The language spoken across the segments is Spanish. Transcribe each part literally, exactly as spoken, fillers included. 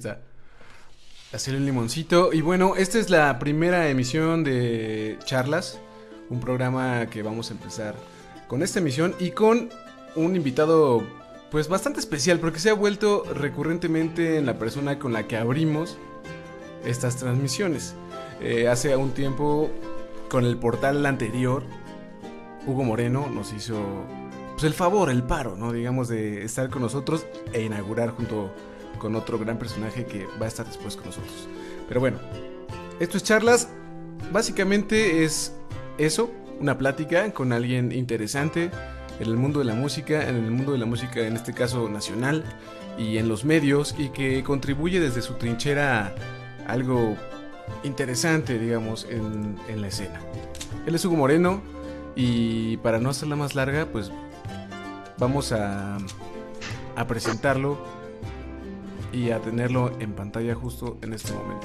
está. Hacerle un limoncito. Y bueno, esta es la primera emisión de Charlas, un programa que vamos a empezar con esta emisión y con un invitado pues bastante especial, porque se ha vuelto recurrentemente en la persona con la que abrimos estas transmisiones. Eh, hace un tiempo, con el portal anterior, Hugo Moreno nos hizo pues el favor, el paro, ¿no? Digamos, de estar con nosotros e inaugurar junto con otro gran personaje que va a estar después con nosotros. Pero bueno, esto es Charlas. Básicamente es eso, una plática con alguien interesante en el mundo de la música, en el mundo de la música en este caso nacional y en los medios, y que contribuye desde su trinchera a algo interesante, digamos, en, en la escena. Él es Hugo Moreno y para no hacerla más larga, pues vamos a, a presentarlo y a tenerlo en pantalla justo en este momento.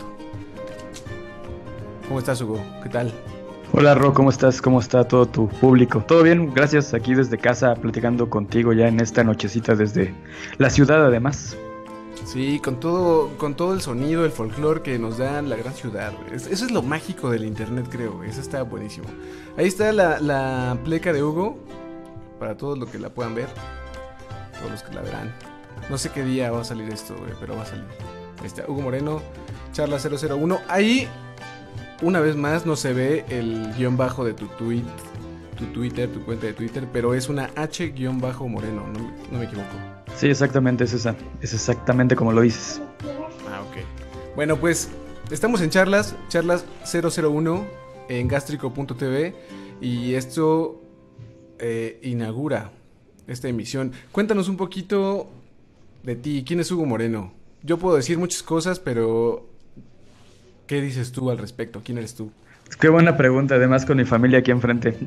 ¿Cómo estás, Hugo? ¿Qué tal? Hola, Ro, ¿cómo estás? ¿Cómo está todo tu público? ¿Todo bien? Gracias, aquí desde casa platicando contigo ya en esta nochecita desde la ciudad además. Sí, con todo, con todo el sonido, el folclore que nos da la gran ciudad. Es, eso es lo mágico del internet, creo. Eso está buenísimo. Ahí está la, la pleca de Hugo, para todos los que la puedan ver, todos los que la verán. No sé qué día va a salir esto, güey, pero va a salir. Ahí está, Hugo Moreno, Charla cero cero uno. Ahí, una vez más, no se ve el guión bajo de tu tweet, tu Twitter, tu cuenta de Twitter, pero es una H guión bajo Moreno, no, no me equivoco. Sí, exactamente, es esa. Es exactamente como lo dices. Ah, ok. Bueno, pues estamos en Charlas, Charlas cero cero uno en gástrico punto t v y esto eh, inaugura esta emisión. Cuéntanos un poquito de ti. ¿Quién es Hugo Moreno? Yo puedo decir muchas cosas, pero ¿qué dices tú al respecto? ¿Quién eres tú? Qué buena pregunta, además con mi familia aquí enfrente.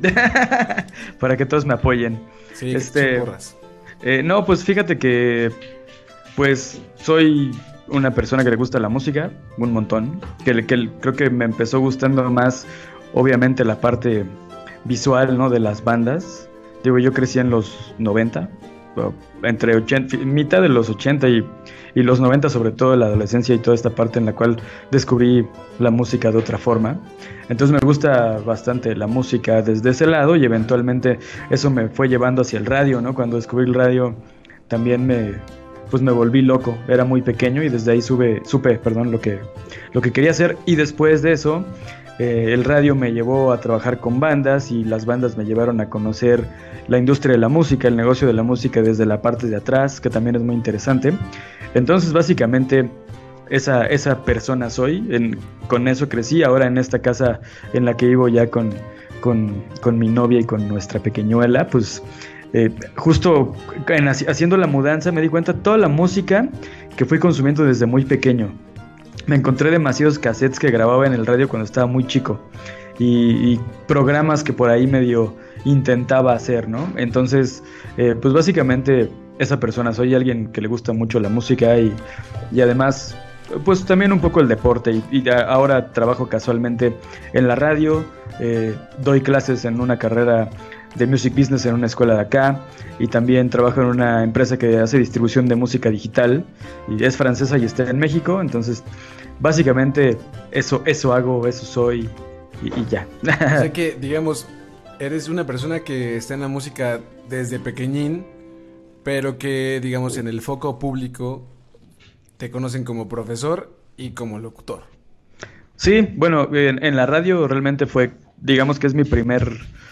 Para que todos me apoyen. Sí, este, porras. Eh, no, pues fíjate que pues soy una persona que le gusta la música, un montón, que, que creo que me empezó gustando más, obviamente, la parte visual, ¿no? De las bandas. Digo, yo crecí en los noventa, entre ochenta, mitad de los ochenta y, y los noventa, sobre todo la adolescencia y toda esta parte en la cual descubrí la música de otra forma. Entonces me gusta bastante la música desde ese lado y eventualmente eso me fue llevando hacia el radio, ¿no? Cuando descubrí el radio también me, pues me volví loco, era muy pequeño y desde ahí sube, supe perdón, lo que, lo que quería hacer, y después de eso eh, el radio me llevó a trabajar con bandas y las bandas me llevaron a conocer la industria de la música, el negocio de la música desde la parte de atrás, que también es muy interesante. Entonces básicamente Esa, esa persona soy, en, con eso crecí. Ahora en esta casa en la que vivo ya con, con, con mi novia y con nuestra pequeñuela, pues eh, justo en, haciendo la mudanza me di cuenta de toda la música que fui consumiendo desde muy pequeño. Me encontré demasiados cassettes que grababa en el radio cuando estaba muy chico y, y programas que por ahí medio intentaba hacer, ¿no? Entonces, eh, pues básicamente esa persona soy, alguien que le gusta mucho la música y, y además pues también un poco el deporte y, y ahora trabajo casualmente en la radio, eh, doy clases en una carrera de music business en una escuela de acá y también trabajo en una empresa que hace distribución de música digital y es francesa y está en México. Entonces básicamente eso, eso hago, eso soy y, y ya. O sea que, digamos, eres una persona que está en la música desde pequeñín, pero que, digamos, en el foco público te conocen como profesor y como locutor. Sí, bueno, en, en la radio realmente fue, digamos que es mi primer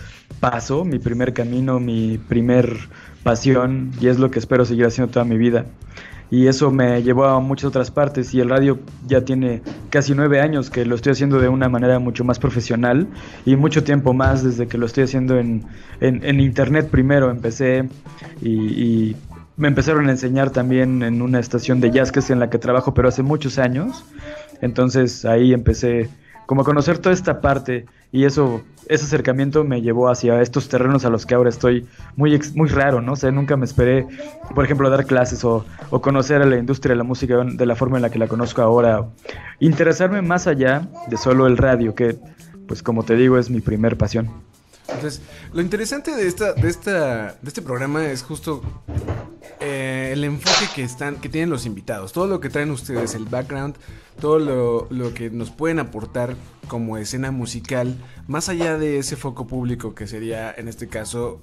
paso, mi primer camino, mi primer pasión, y es lo que espero seguir haciendo toda mi vida. Y eso me llevó a muchas otras partes, y el radio ya tiene casi nueve años que lo estoy haciendo de una manera mucho más profesional, y mucho tiempo más desde que lo estoy haciendo en, en, en internet. Primero empecé y... y me empezaron a enseñar también en una estación de jazz que es en la que trabajo, pero hace muchos años. Entonces ahí empecé como a conocer toda esta parte y eso, ese acercamiento me llevó hacia estos terrenos a los que ahora estoy muy, muy raro, ¿no? O sea, nunca me esperé, por ejemplo, a dar clases o, o conocer a la industria de la música de la forma en la que la conozco ahora. Interesarme más allá de solo el radio, que, pues como te digo, es mi primer pasión. Entonces, lo interesante de esta, de esta, de este programa es justo eh, el enfoque que están, que tienen los invitados, todo lo que traen ustedes, el background, todo lo, lo que nos pueden aportar como escena musical, más allá de ese foco público que sería, en este caso,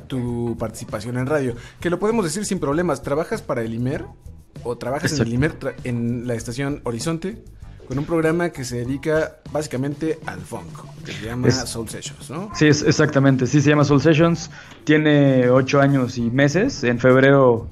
tu participación en radio, que lo podemos decir sin problemas. ¿Trabajas para el I M E R o trabajas Exacto. en el I M E R tra- en la estación Horizonte? Con un programa que se dedica básicamente al funk, que se llama es, Soul Sessions, ¿no? Sí, es, exactamente, sí se llama Soul Sessions, tiene ocho años y meses, en febrero,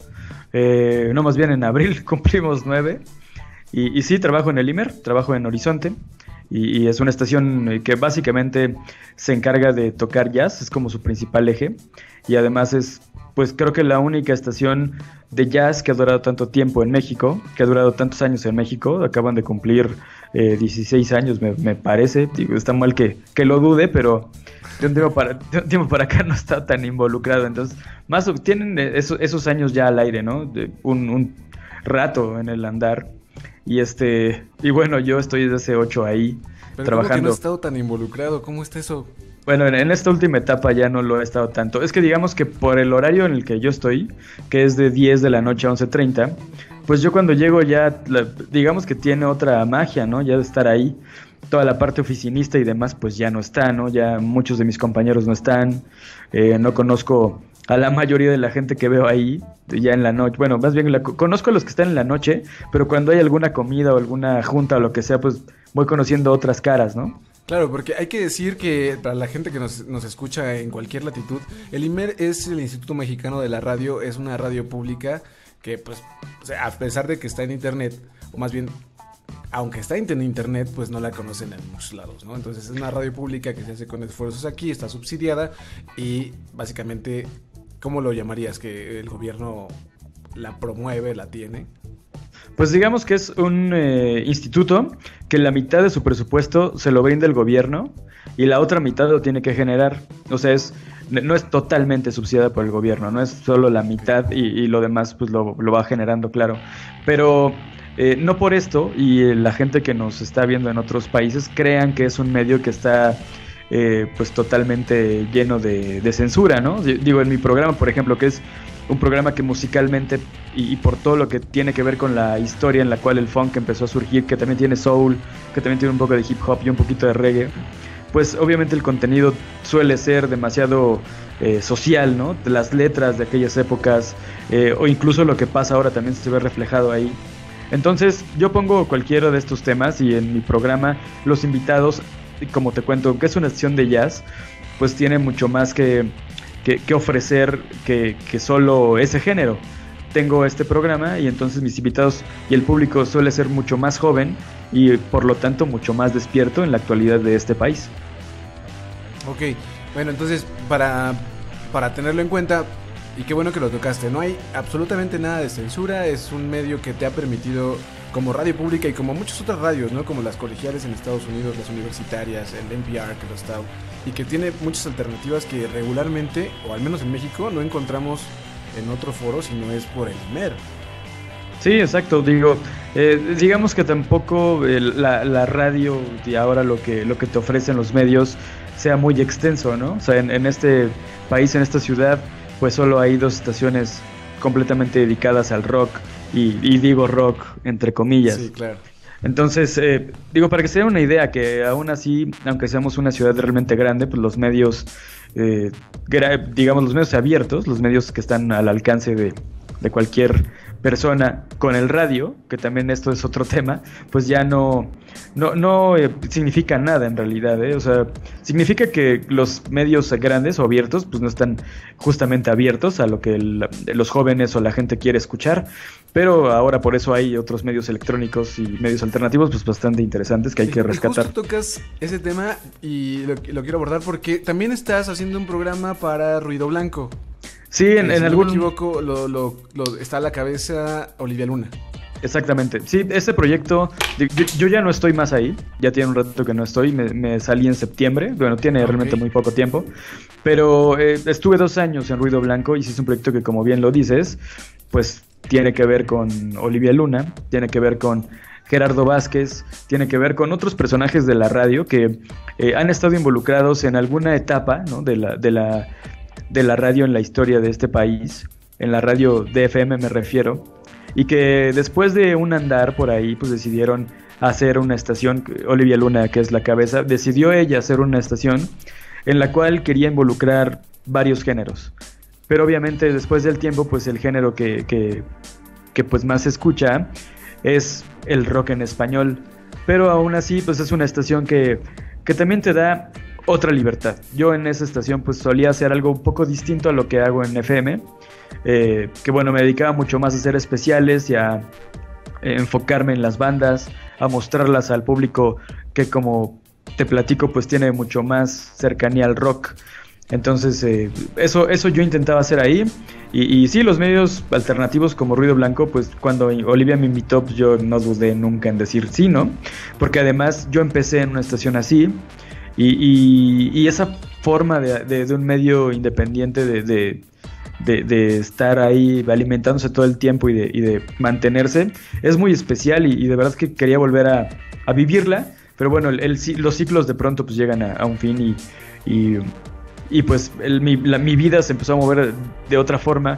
eh, no más bien en abril cumplimos nueve, y, y sí, trabajo en el I M E R, trabajo en Horizonte, y, y es una estación que básicamente se encarga de tocar jazz, es como su principal eje, y además es, pues creo que la única estación de jazz que ha durado tanto tiempo en México, que ha durado tantos años en México. Acaban de cumplir eh, dieciséis años, me, me parece. Digo, está mal que, que lo dude, pero de un, tiempo para, de un tiempo para acá no está tan involucrado. Entonces, más tienen esos, esos años ya al aire, ¿no? De un, un rato en el andar. Y este y bueno, yo estoy desde hace ocho ahí, pero trabajando. ¿cómo que no has estado tan involucrado? ¿Cómo está eso? Bueno, en esta última etapa ya no lo he estado tanto. Es que digamos que por el horario en el que yo estoy, que es de diez de la noche a once treinta, pues yo cuando llego ya, la, digamos que tiene otra magia, ¿no? Ya de estar ahí. Toda la parte oficinista y demás, pues ya no está, ¿no? Ya muchos de mis compañeros no están. Eh, no conozco a la mayoría de la gente que veo ahí, ya en la noche. Bueno, más bien la, conozco a los que están en la noche, pero cuando hay alguna comida o alguna junta o lo que sea, pues voy conociendo otras caras, ¿no? Claro, porque hay que decir que para la gente que nos, nos escucha en cualquier latitud, el I M E R es el Instituto Mexicano de la Radio, es una radio pública que, pues, o sea, a pesar de que está en internet, o más bien, aunque está en internet, pues no la conocen en muchos lados, ¿no? Entonces es una radio pública que se hace con esfuerzos aquí, está subsidiada y básicamente, ¿cómo lo llamarías? Que el gobierno la promueve, la tiene. Pues digamos que es un eh, instituto que la mitad de su presupuesto se lo brinda el gobierno y la otra mitad lo tiene que generar. O sea, es, no es totalmente subsidiada por el gobierno, no es solo la mitad y, y lo demás pues lo, lo va generando, claro. Pero eh, no por esto, y eh, la gente que nos está viendo en otros países crean que es un medio que está eh, pues totalmente lleno de, de censura, ¿no? Digo, en mi programa, por ejemplo, que es un programa que musicalmente y, y por todo lo que tiene que ver con la historia en la cual el funk empezó a surgir, que también tiene soul, que también tiene un poco de hip hop y un poquito de reggae, pues obviamente el contenido suele ser demasiado eh, social, ¿no? Las letras de aquellas épocas eh, o incluso lo que pasa ahora también se ve reflejado ahí. Entonces yo pongo cualquiera de estos temas y en mi programa los invitados, como te cuento, que es una estación de jazz, pues tiene mucho más que... Que, que ofrecer que, que solo ese género. Tengo este programa y entonces mis invitados y el público suele ser mucho más joven y por lo tanto mucho más despierto en la actualidad de este país. Ok, bueno, entonces para, para tenerlo en cuenta, y qué bueno que lo tocaste, no hay absolutamente nada de censura, es un medio que te ha permitido, como radio pública y como muchas otras radios, ¿no? Como las colegiales en Estados Unidos, las universitarias, el N P R que lo está, y que tiene muchas alternativas que regularmente, o al menos en México, no encontramos en otro foro si no es por el I M E R. Sí, exacto, digo, eh, digamos que tampoco eh, la, la radio y ahora lo que, lo que te ofrecen los medios sea muy extenso, ¿no? O sea, en, en este país, en esta ciudad, pues solo hay dos estaciones completamente dedicadas al rock, y, y digo rock entre comillas. Sí, claro. Entonces, eh, digo, para que se den una idea, que aún así, aunque seamos una ciudad realmente grande, pues los medios, eh, gra- digamos, los medios abiertos, los medios que están al alcance de, de cualquier persona con el radio, que también esto es otro tema, pues ya no, no, no eh, significa nada en realidad, ¿eh? O sea, significa que los medios grandes o abiertos, pues no están justamente abiertos a lo que el, los jóvenes o la gente quiere escuchar, pero ahora por eso hay otros medios electrónicos y medios alternativos, pues bastante interesantes que hay que rescatar. Justo tocas ese tema y lo, lo quiero abordar porque también estás haciendo un programa para Ruido Blanco. Sí, en, si en no algún... me equivoco, lo, lo, lo, está a la cabeza Olivia Luna. Exactamente, sí, este proyecto, yo, yo ya no estoy más ahí, ya tiene un rato que no estoy, me, me salí en septiembre, bueno, tiene okay. realmente muy poco tiempo, pero eh, estuve dos años en Ruido Blanco y sí es un proyecto que, como bien lo dices, pues tiene que ver con Olivia Luna, tiene que ver con Gerardo Vázquez, tiene que ver con otros personajes de la radio que eh, han estado involucrados en alguna etapa, ¿no? de la, de la, de la radio en la historia de este país. en la radio D F M me refiero, y que después de un andar por ahí, pues decidieron hacer una estación. Olivia Luna, que es la cabeza, decidió ella hacer una estación en la cual quería involucrar varios géneros. Pero obviamente después del tiempo, pues el género que, que, que pues más se escucha es el rock en español. Pero aún así, pues es una estación que, que también te da otra libertad. Yo en esa estación pues solía hacer algo un poco distinto a lo que hago en F M. Eh, que bueno, me dedicaba mucho más a hacer especiales y a eh, enfocarme en las bandas, a mostrarlas al público que, como te platico, pues tiene mucho más cercanía al rock. Entonces eh, eso, eso yo intentaba hacer ahí. Y, y sí, los medios alternativos como Ruido Blanco, pues cuando Olivia me invitó, pues yo no dudé nunca en decir sí, ¿no? Porque además yo empecé en una estación así. Y, y, y esa forma de, de, de un medio independiente de, de, de, de estar ahí alimentándose todo el tiempo y de, y de mantenerse es muy especial, y, y de verdad que quería volver a, a vivirla. Pero bueno, el, el, los ciclos de pronto pues llegan a, a un fin, y, y, y pues el, mi, la, mi vida se empezó a mover de otra forma,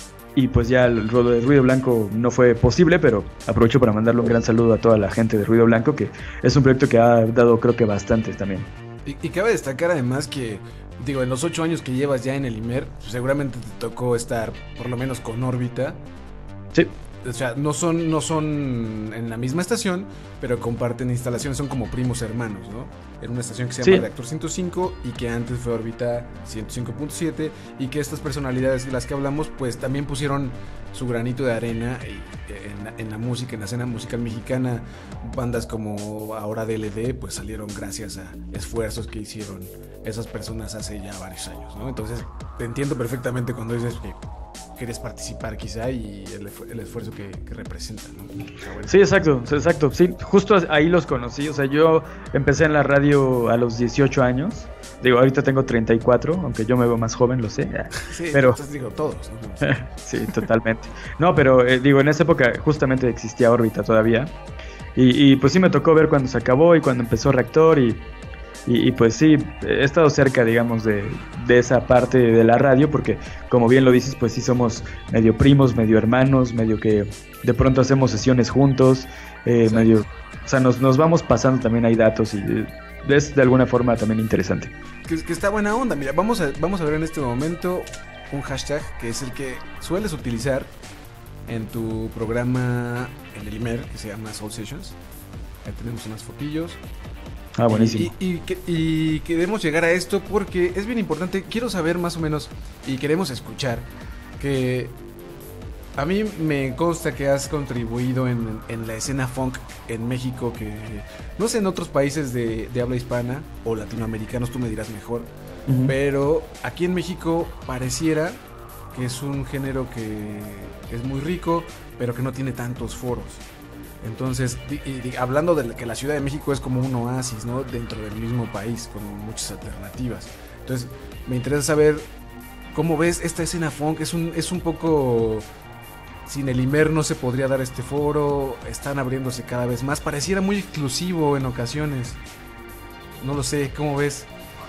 y pues ya el Ruido Blanco no fue posible. Pero aprovecho para mandarle un gran saludo a toda la gente de Ruido Blanco, que es un proyecto que ha dado, creo que bastante también. Y, y cabe destacar además que, digo, en los ocho años que llevas ya en el Imer, pues seguramente te tocó estar por lo menos con órbita. Sí. O sea, no son, no son en la misma estación, pero comparten instalaciones, son como primos hermanos, ¿no? En una estación que se llama sí. Reactor ciento cinco, y que antes fue órbita ciento cinco punto siete, y que estas personalidades de las que hablamos, pues también pusieron su granito de arena en, en la música, en la escena musical mexicana. Bandas como ahora D L D, pues salieron gracias a esfuerzos que hicieron esas personas hace ya varios años, ¿no? Entonces, te entiendo perfectamente cuando dices que quieres participar quizá, y el, el esfuerzo que, que representan, ¿no? Bueno. Sí, exacto, exacto, sí, justo ahí los conocí. O sea, yo empecé en la radio a los dieciocho años. Digo, ahorita tengo treinta y cuatro, aunque yo me veo más joven, lo sé. Sí, pero entonces digo, todos, ¿no? Sí, totalmente. No, pero eh, digo, en esa época justamente existía órbita todavía. Y, y pues sí me tocó ver cuando se acabó y cuando empezó Reactor, y, y, y pues sí, he estado cerca, digamos, de, de esa parte de la radio, porque como bien lo dices, pues sí somos medio primos, medio hermanos, medio que de pronto hacemos sesiones juntos, eh, medio, o sea, nos, nos vamos pasando también ahí datos, y eh, es de alguna forma también interesante. Que, que está buena onda. Mira, vamos a, vamos a ver en este momento un hashtag que es el que sueles utilizar en tu programa en el Imer, que se llama Soul Sessions. Ahí tenemos unas fotillos. Ah, buenísimo. Y, y, y, y queremos llegar a esto porque es bien importante. Quiero saber más o menos, y queremos escuchar, que a mí me consta que has contribuido en, en la escena funk en México, que no sé en otros países de, de habla hispana o latinoamericanos, tú me dirás mejor, uh-huh. Pero aquí en México pareciera que es un género que es muy rico, pero que no tiene tantos foros. Entonces, di, di, hablando de que la Ciudad de México es como un oasis, ¿no? Dentro del mismo país, con muchas alternativas. Entonces, me interesa saber cómo ves esta escena funk. Es un, es un poco... Sin el Imer no se podría dar este foro. Están abriéndose cada vez más. Pareciera muy exclusivo en ocasiones. No lo sé, ¿cómo ves?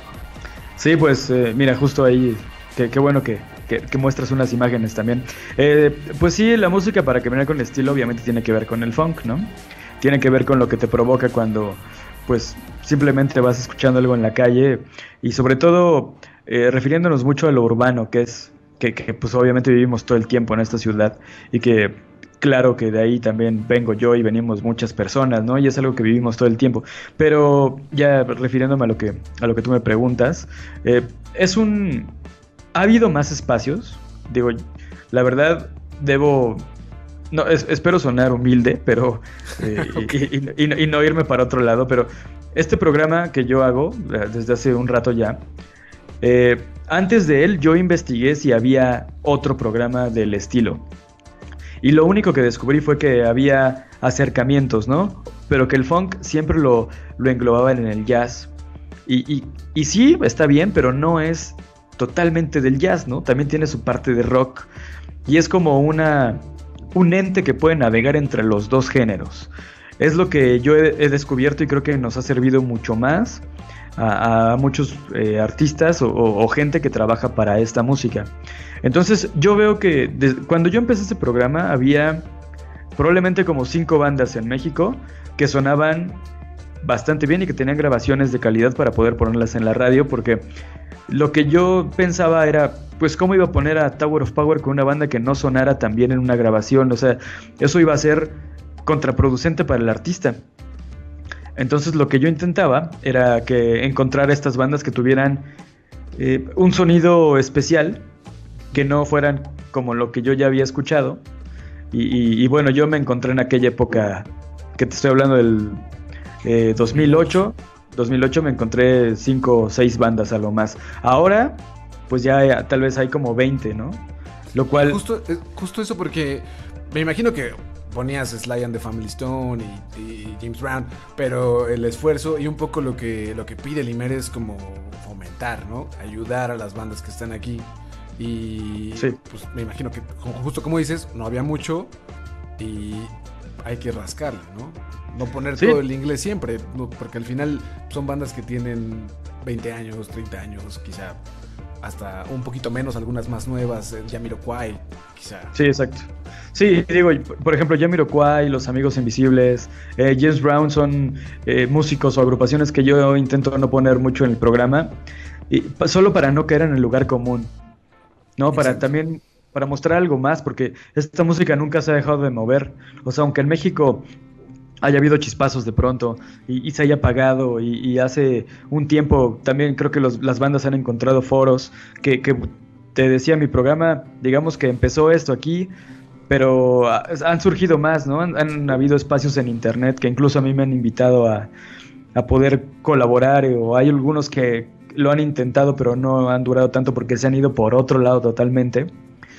Sí, pues eh, mira, justo ahí, qué, qué bueno que, que, que muestras unas imágenes también. Eh, pues sí, la música, para caminar con estilo, obviamente tiene que ver con el funk, ¿no? Tiene que ver con lo que te provoca cuando, pues, simplemente vas escuchando algo en la calle. Y sobre todo, eh, refiriéndonos mucho a lo urbano, que es... Que, que pues obviamente vivimos todo el tiempo en esta ciudad, y que claro que de ahí también vengo yo y venimos muchas personas, ¿no? Y es algo que vivimos todo el tiempo. Pero ya refiriéndome a lo que, a lo que tú me preguntas, eh, es un... Ha habido más espacios, digo, la verdad debo... No, es, espero sonar humilde, pero... Eh, okay. y, y, y, y no irme para otro lado, pero este programa que yo hago desde hace un rato ya... Eh, antes de él yo investigué si había otro programa del estilo, y lo único que descubrí fue que había acercamientos, ¿no? Pero que el funk siempre lo, lo englobaban en el jazz, y, y, y sí, está bien, pero no es totalmente del jazz, ¿no? También tiene su parte de rock, y es como una, un ente que puede navegar entre los dos géneros. Es lo que yo he, he descubierto, y creo que nos ha servido mucho más a, a muchos eh, artistas o, o gente que trabaja para esta música. Entonces yo veo que de, cuando yo empecé este programa había probablemente como cinco bandas en México que sonaban bastante bien y que tenían grabaciones de calidad para poder ponerlas en la radio, porque lo que yo pensaba era, pues, ¿cómo iba a poner a Tower of Power con una banda que no sonara tan bien en una grabación? O sea, eso iba a ser contraproducente para el artista. Entonces lo que yo intentaba era que encontrar estas bandas que tuvieran eh, un sonido especial, que no fueran como lo que yo ya había escuchado. Y, y, y bueno, yo me encontré en aquella época, que te estoy hablando del eh, dos mil ocho, dos mil ocho me encontré cinco o seis bandas a lo más. Ahora, pues ya hay, tal vez hay como veinte, ¿no? Lo cual... Justo, justo eso, porque me imagino que ponías Sly and the Family Stone y, y James Brown, pero el esfuerzo y un poco lo que, lo que pide Limer es como fomentar, ¿no? Ayudar a las bandas que están aquí. Y sí, pues me imagino que justo como dices, no había mucho y hay que rascarle, ¿no? No poner sí. todo el inglés siempre, ¿no? Porque al final son bandas que tienen veinte años, treinta años, quizá hasta un poquito menos, algunas más nuevas, Jamiroquai, quizá. Sí, exacto. Sí, digo, por ejemplo, Jamiroquai, Los Amigos Invisibles, eh, James Brown son eh, músicos o agrupaciones que yo intento no poner mucho en el programa, y, solo para no caer en el lugar común, ¿no? Para Exacto. también, para mostrar algo más, porque esta música nunca se ha dejado de mover. O sea, aunque en México haya habido chispazos de pronto y, y se haya apagado y, y hace un tiempo también creo que los, las bandas han encontrado foros que, que te decía mi programa, digamos que empezó esto aquí, pero han surgido más, ¿no? Han, han habido espacios en internet que incluso a mí me han invitado a, a poder colaborar, o hay algunos que lo han intentado pero no han durado tanto porque se han ido por otro lado totalmente.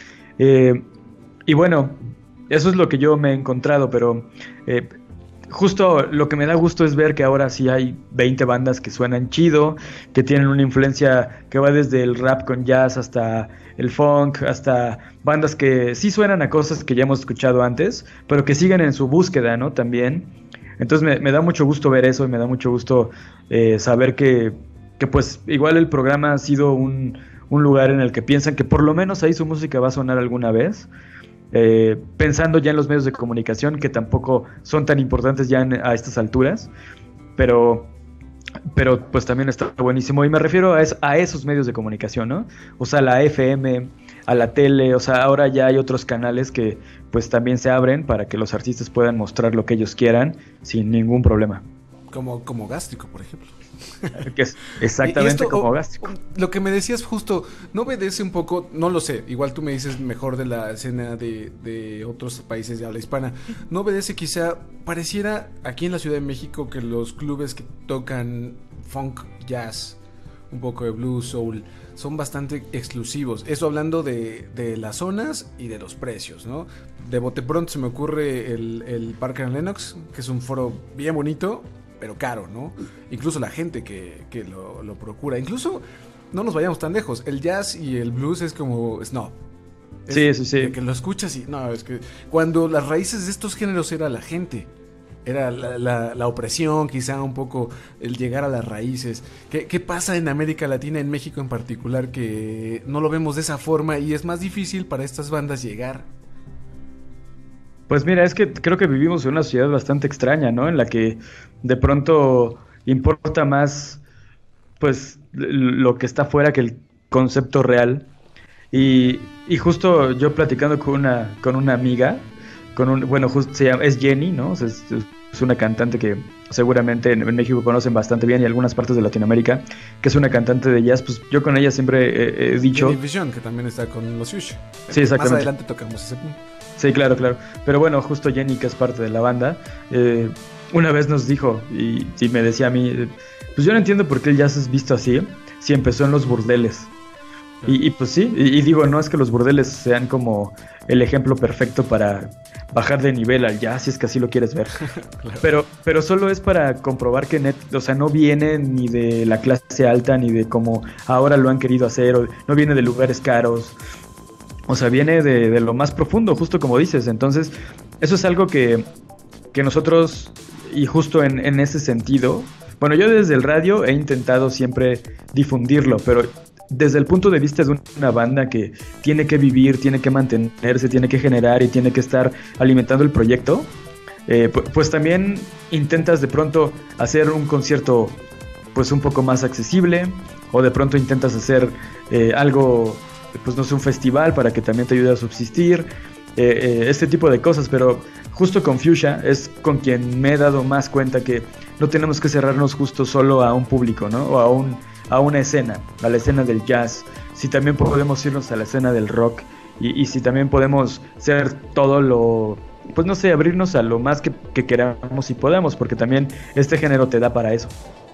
Eh, y bueno, eso es lo que yo me he encontrado, pero eh, justo lo que me da gusto es ver que ahora sí hay veinte bandas que suenan chido, que tienen una influencia que va desde el rap con jazz hasta el funk, hasta bandas que sí suenan a cosas que ya hemos escuchado antes, pero que siguen en su búsqueda, ¿no? También. Entonces me, me da mucho gusto ver eso y me da mucho gusto eh, saber que, que pues igual el programa ha sido un, un lugar en el que piensan que por lo menos ahí su música va a sonar alguna vez. Eh, pensando ya en los medios de comunicación, que tampoco son tan importantes ya en, a estas alturas, pero, pero pues también está buenísimo, y me refiero a, es, a esos medios de comunicación, ¿no? O sea, la F M, a la tele, o sea, ahora ya hay otros canales que pues también se abren para que los artistas puedan mostrar lo que ellos quieran sin ningún problema. Como, como Gástrico, por ejemplo. Que es exactamente esto, como o, Gástrico. Lo que me decías justo, ¿no obedece un poco? No lo sé, igual tú me dices mejor de la escena de, de otros países de habla hispana. ¿No obedece quizá, pareciera aquí en la Ciudad de México que los clubes que tocan funk, jazz, un poco de blues, soul, son bastante exclusivos? Eso hablando de, de las zonas y de los precios, ¿no? De bote pronto se me ocurre el, el Parker and Lennox, que es un foro bien bonito, pero caro, ¿no? Incluso la gente que, que lo, lo procura. Incluso, no nos vayamos tan lejos, el jazz y el blues es como snob. Es sí, sí, sí. Que lo escuchas y... No, es que cuando las raíces de estos géneros era la gente, era la, la, la opresión, quizá un poco el llegar a las raíces. ¿Qué, ¿Qué pasa en América Latina, en México en particular, que no lo vemos de esa forma y es más difícil para estas bandas llegar? Pues mira, es que creo que vivimos en una sociedad bastante extraña, ¿no? En la que de pronto importa más, pues, lo que está fuera que el concepto real. Y, y justo yo platicando con una, con una amiga, con un, bueno, justo se llama, es Jenny, ¿no? O sea, es, es una cantante que seguramente en, en México conocen bastante bien y algunas partes de Latinoamérica, que es una cantante de jazz. Pues yo con ella siempre he, he dicho... Jenny Vision, que también está con los Yush. Sí, exactamente. Más adelante tocamos ese punto. Sí, claro, claro. Pero bueno, justo Jenny, que es parte de la banda, eh, una vez nos dijo, y, y me decía a mí, eh, pues yo no entiendo por qué el jazz es visto así, si empezó en los burdeles. Y, y pues sí, y, y digo, no es que los burdeles sean como el ejemplo perfecto para bajar de nivel al jazz, si es que así lo quieres ver. Claro. Pero, pero solo es para comprobar que net, o sea, no viene ni de la clase alta, ni de como ahora lo han querido hacer, o no viene de lugares caros. O sea, viene de, de lo más profundo, justo como dices. Entonces, eso es algo que, que nosotros, y justo en, en ese sentido, Bueno, yo desde el radio he intentado siempre difundirlo, pero desde el punto de vista de una banda que tiene que vivir, tiene que mantenerse, tiene que generar y tiene que estar alimentando el proyecto, eh, pues, pues también intentas de pronto hacer un concierto pues un poco más accesible, o de pronto intentas hacer eh, algo, pues no sé, un festival para que también te ayude a subsistir, eh, eh, este tipo de cosas, pero justo con Fuchsia es con quien me he dado más cuenta que no tenemos que cerrarnos justo solo a un público, ¿no? O a un a una escena, a la escena del jazz, si también podemos irnos a la escena del rock y, y si también podemos ser todo lo, pues no sé, abrirnos a lo más que, que queramos y podamos, porque también este género te da para eso.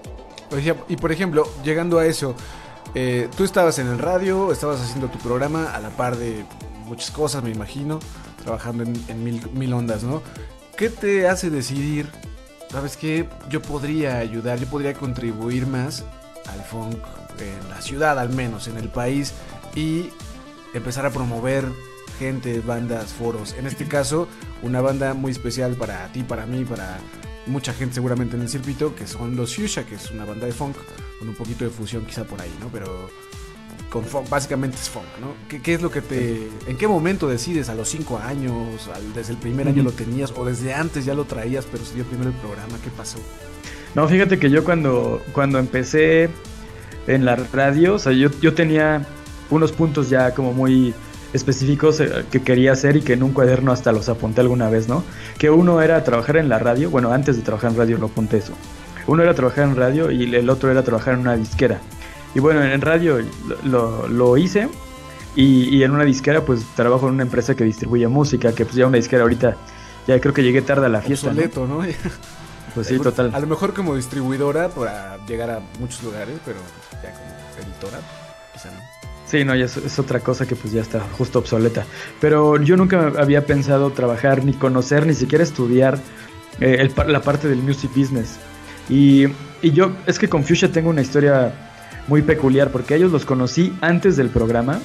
Y por ejemplo, llegando a eso, eh, tú estabas en el radio, estabas haciendo tu programa a la par de muchas cosas, me imagino, trabajando en, en mil, mil ondas, ¿no? ¿Qué te hace decidir, sabes qué, yo podría ayudar, yo podría contribuir más al funk en la ciudad, al menos en el país, y empezar a promover gente, bandas, foros? En este caso, una banda muy especial para ti, para mí, para mucha gente seguramente en el circuito, que son los Fuchsia, que es una banda de funk con un poquito de fusión quizá por ahí, ¿no? Pero con funk, básicamente es funk, ¿no? ¿Qué, qué es lo que te... ¿En qué momento decides? ¿A los cinco años? Al, ¿Desde el primer año lo tenías? ¿O desde antes ya lo traías, pero se dio primero el programa? ¿Qué pasó? No, fíjate que yo cuando, cuando empecé en la radio, o sea, yo, yo tenía unos puntos ya como muy específicos que quería hacer y que en un cuaderno hasta los apunté alguna vez, ¿no? Que uno era trabajar en la radio, bueno, antes de trabajar en radio lo apunté eso. Uno era trabajar en radio y el otro era trabajar en una disquera. Y bueno, en radio lo, lo hice y, y en una disquera pues trabajo en una empresa que distribuye música, que pues ya una disquera ahorita, ya creo que llegué tarde a la fiesta, obsoleto, ¿no? ¿no? Pues sí, total. A lo mejor como distribuidora para llegar a muchos lugares, pero ya como editora, quizá no. Sí, no, ya es, es otra cosa que pues ya está justo obsoleta. Pero yo nunca había pensado trabajar, ni conocer, ni siquiera estudiar eh, el, la parte del music business. Y, y yo, es que con Fuchsia tengo una historia muy peculiar, porque a ellos los conocí antes del programa.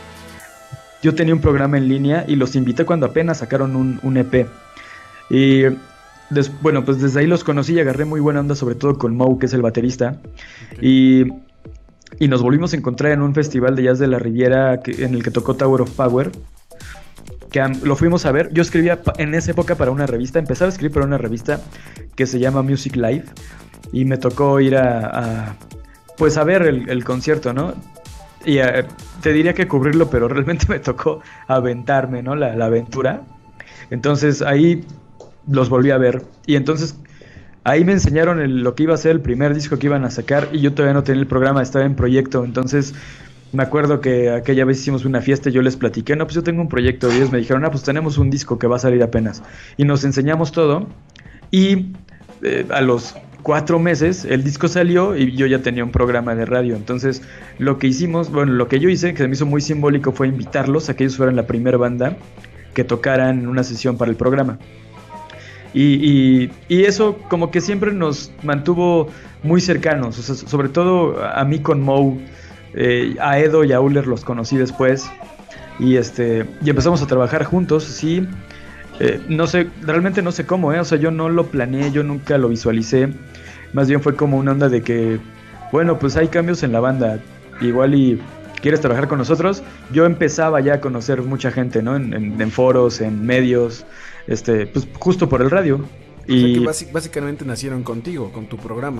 Yo tenía un programa en línea y los invité cuando apenas sacaron un, un E P. Y... Des, bueno, pues desde ahí los conocí y agarré muy buena onda, sobre todo con Mo, que es el baterista. Okay. Y, y nos volvimos a encontrar en un festival de jazz de la Riviera que, en el que tocó Tower of Power. Que um, lo fuimos a ver. Yo escribía en esa época para una revista, empezaba a escribir para una revista que se llama Music Live. Y me tocó ir a, a pues a ver el, el concierto, ¿no? Y uh, te diría que cubrirlo, pero realmente me tocó aventarme, ¿no? La, la aventura. Entonces ahí los volví a ver y entonces ahí me enseñaron el, lo que iba a ser el primer disco que iban a sacar y yo todavía no tenía el programa, estaba en proyecto. Entonces me acuerdo que aquella vez hicimos una fiesta y yo les platiqué, no, pues yo tengo un proyecto, y ellos me dijeron, ah, pues tenemos un disco que va a salir apenas, y nos enseñamos todo y eh, a los cuatro meses el disco salió y yo ya tenía un programa de radio. Entonces lo que hicimos, bueno, lo que yo hice, que se me hizo muy simbólico, fue invitarlos a que ellos fueran la primera banda que tocaran en una sesión para el programa. Y, y, y eso como que siempre nos mantuvo muy cercanos, o sea, sobre todo a mí con Mo, eh, a Edo y a Uller los conocí después y este y empezamos a trabajar juntos, sí, eh, no sé, realmente no sé cómo, eh, o sea, yo no lo planeé, yo nunca lo visualicé, más bien fue como una onda de que, bueno, pues hay cambios en la banda, igual y ¿quieres trabajar con nosotros? Yo empezaba ya a conocer mucha gente, ¿no? En, en, en foros, en medios, este, pues justo por el radio. Y o sea que básicamente nacieron contigo, con tu programa.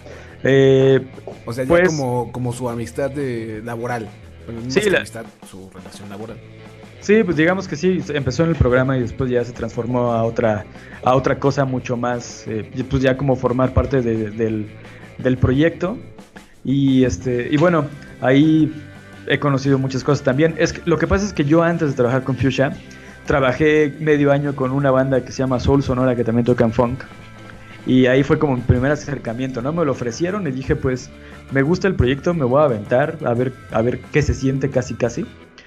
Eh, o sea, ya pues, como, como su amistad de, laboral. Bueno, no sí, es la amistad, su relación laboral. Sí, pues digamos que sí, empezó en el programa y después ya se transformó a otra, a otra cosa mucho más, eh, pues ya como formar parte de, de, del, del proyecto. Y este, y bueno, ahí he conocido muchas cosas también. Es que, lo que pasa es que yo antes de trabajar con Fuchsia, trabajé medio año con una banda que se llama Soul Sonora, que también tocan funk. Y ahí fue como mi primer acercamiento, ¿no? Me lo ofrecieron y dije, pues, me gusta el proyecto, me voy a aventar, a ver, a ver qué se siente casi casi.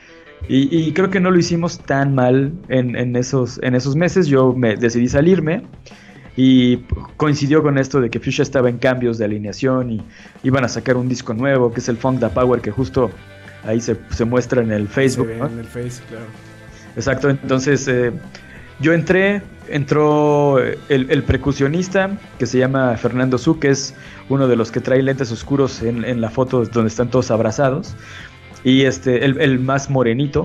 Y, y creo que no lo hicimos tan mal en, en, esos, en esos meses. Yo me decidí salirme y coincidió con esto de que Fuchsia estaba en cambios de alineación y iban a sacar un disco nuevo, que es el Funk Da Power, que justo ahí se, se muestra en el Facebook, se ve, ¿no? En el Face, claro. Exacto, entonces eh, yo entré, entró el, el percusionista que se llama Fernando Su, que es uno de los que trae lentes oscuros en, en la foto donde están todos abrazados. Y este, el, el más morenito.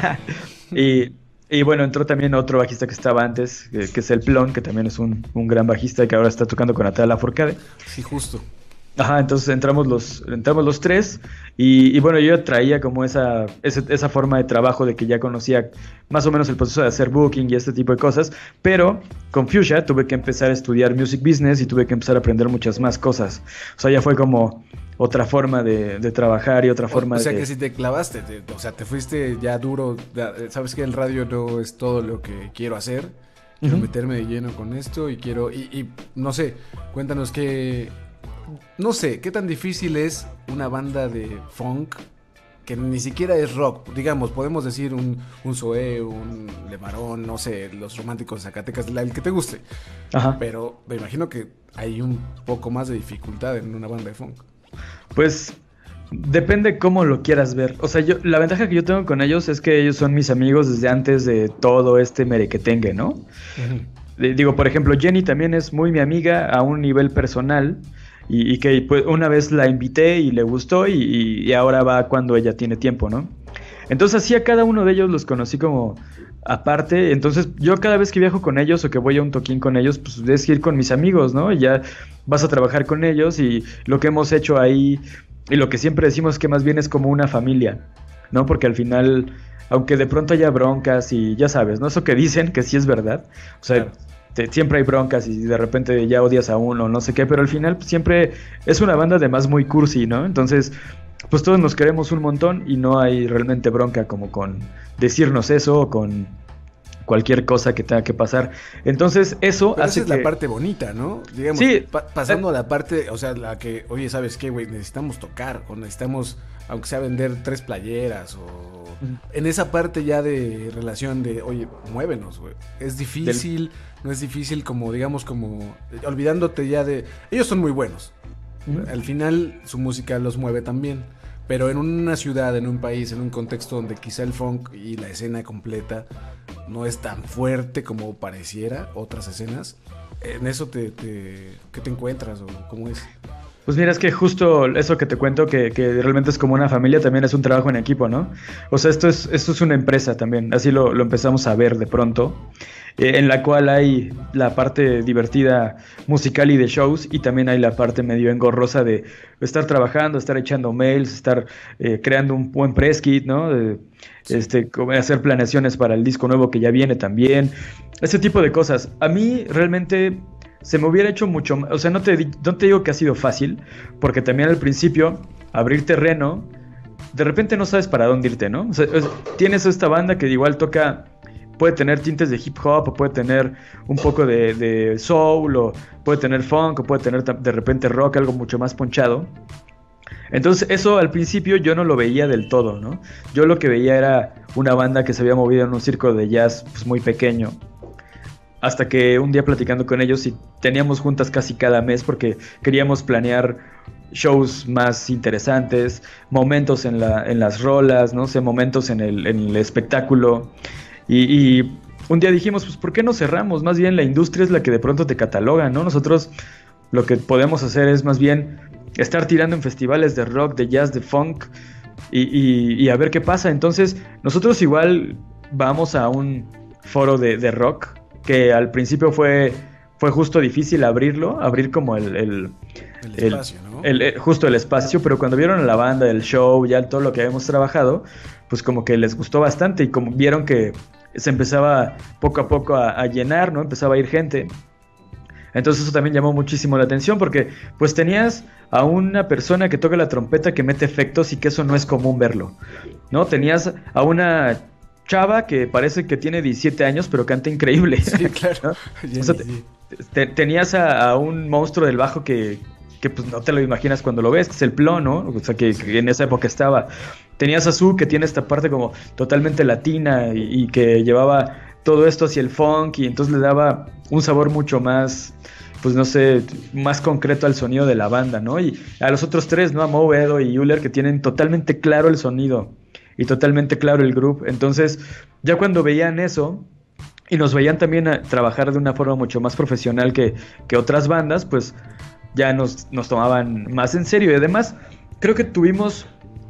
y, y bueno, entró también otro bajista que estaba antes, que, que es el Plon, que también es un, un gran bajista y que ahora está tocando con Natalia Lafourcade. Sí, justo. Ajá, entonces entramos los, entramos los tres y, y bueno, yo traía como esa, esa, esa forma de trabajo de que ya conocía más o menos el proceso de hacer booking y este tipo de cosas, pero con Fuchsia tuve que empezar a estudiar music business y tuve que empezar a aprender muchas más cosas. O sea, ya fue como otra forma de, de trabajar y otra forma de... O sea, de... que si te clavaste, te, o sea, te fuiste ya duro, sabes que el radio no es todo lo que quiero hacer, quiero uh-huh. meterme de lleno con esto y quiero, y, y no sé, cuéntanos qué... No sé, ¿qué tan difícil es una banda de funk que ni siquiera es rock? Digamos, podemos decir un, un Zoé, un Lemarón, no sé, los Románticos de Zacatecas, el que te guste. Ajá. Pero me imagino que hay un poco más de dificultad en una banda de funk. Pues depende cómo lo quieras ver. O sea, yo la ventaja que yo tengo con ellos es que ellos son mis amigos desde antes de todo este merequetengue, ¿no? Uh-huh. Digo, por ejemplo, Jenny también es muy mi amiga a un nivel personal. Y, y que pues, una vez la invité y le gustó y, y ahora va cuando ella tiene tiempo, ¿no? Entonces así a cada uno de ellos los conocí como aparte. Entonces yo cada vez que viajo con ellos o que voy a un toquín con ellos, pues es ir con mis amigos, ¿no? Y ya vas a trabajar con ellos y lo que hemos hecho ahí y lo que siempre decimos que más bien es como una familia, ¿no? Porque al final, aunque de pronto haya broncas y ya sabes, ¿no? Eso que dicen que sí es verdad, o sea... Claro. Siempre hay broncas y de repente ya odias a uno, no sé qué, pero al final pues, siempre es una banda además muy cursi, ¿no? Entonces, pues todos nos queremos un montón y no hay realmente bronca como con decirnos eso o con cualquier cosa que tenga que pasar. Entonces, eso pero hace esa es que... la parte bonita, ¿no? Digamos, sí, pa- pasando a la parte, o sea, la que, oye, ¿sabes qué, güey? Necesitamos tocar o necesitamos, aunque sea vender tres playeras o... En esa parte ya de relación de, oye, muévenos, güey. Es difícil, Del... no es difícil como, digamos, como... Olvidándote ya de... Ellos son muy buenos. Uh-huh. Al final, su música los mueve también. Pero en una ciudad, en un país, en un contexto donde quizá el funk y la escena completa no es tan fuerte como pareciera otras escenas, en eso te, te ¿qué te encuentras o cómo es? Pues mira, es que justo eso que te cuento, que, que realmente es como una familia, también es un trabajo en equipo, ¿no? O sea, esto es, esto es una empresa también, así lo, lo empezamos a ver de pronto, eh, en la cual hay la parte divertida musical y de shows, y también hay la parte medio engorrosa de estar trabajando, estar echando mails, estar eh, creando un buen press kit, ¿no? De, sí. este, hacer planeaciones para el disco nuevo que ya viene también, ese tipo de cosas. A mí realmente... se me hubiera hecho mucho más, o sea, no te, no te digo que ha sido fácil, porque también al principio, abrir terreno, de repente no sabes para dónde irte, ¿no? O sea, es, tienes esta banda que igual toca, puede tener tintes de hip hop, o puede tener un poco de, de soul, o puede tener funk, o puede tener de repente rock, algo mucho más ponchado. Entonces eso al principio yo no lo veía del todo, ¿no? Yo lo que veía era una banda que se había movido en un circo de jazz pues, muy pequeño. Hasta que un día platicando con ellos y teníamos juntas casi cada mes porque queríamos planear shows más interesantes, momentos en, la, en las rolas, no sé, momentos en el, en el espectáculo. Y, y un día dijimos, pues ¿por qué no cerramos? Más bien la industria es la que de pronto te cataloga, ¿no? Nosotros lo que podemos hacer es más bien estar tirando en festivales de rock, de jazz, de funk y, y, y a ver qué pasa. Entonces nosotros igual vamos a un foro de, de rock que al principio fue, fue justo difícil abrirlo, abrir como el, el, el espacio, el, ¿no? El, el, justo el espacio, pero cuando vieron a la banda, el show, ya todo lo que habíamos trabajado, pues como que les gustó bastante y como vieron que se empezaba poco a poco a, a llenar, ¿no? Empezaba a ir gente. Entonces eso también llamó muchísimo la atención porque pues tenías a una persona que toca la trompeta que mete efectos y que eso no es común verlo, ¿no? Tenías a una chava que parece que tiene diecisiete años pero canta increíble. Sí, claro. ¿No? O sea, te, te, tenías a, a un monstruo del bajo que, que pues no te lo imaginas cuando lo ves, que es el Plon, ¿no? O sea, que, que en esa época estaba. Tenías a Su, que tiene esta parte como totalmente latina y, y que llevaba todo esto hacia el funk y entonces le daba un sabor mucho más, pues no sé, más concreto al sonido de la banda, ¿no? Y a los otros tres, ¿no? A Mo, Edo y Euler, que tienen totalmente claro el sonido y totalmente claro el groove. Entonces, ya cuando veían eso, y nos veían también a trabajar de una forma mucho más profesional que, que otras bandas, pues ya nos, nos tomaban más en serio. Y además, creo que tuvimos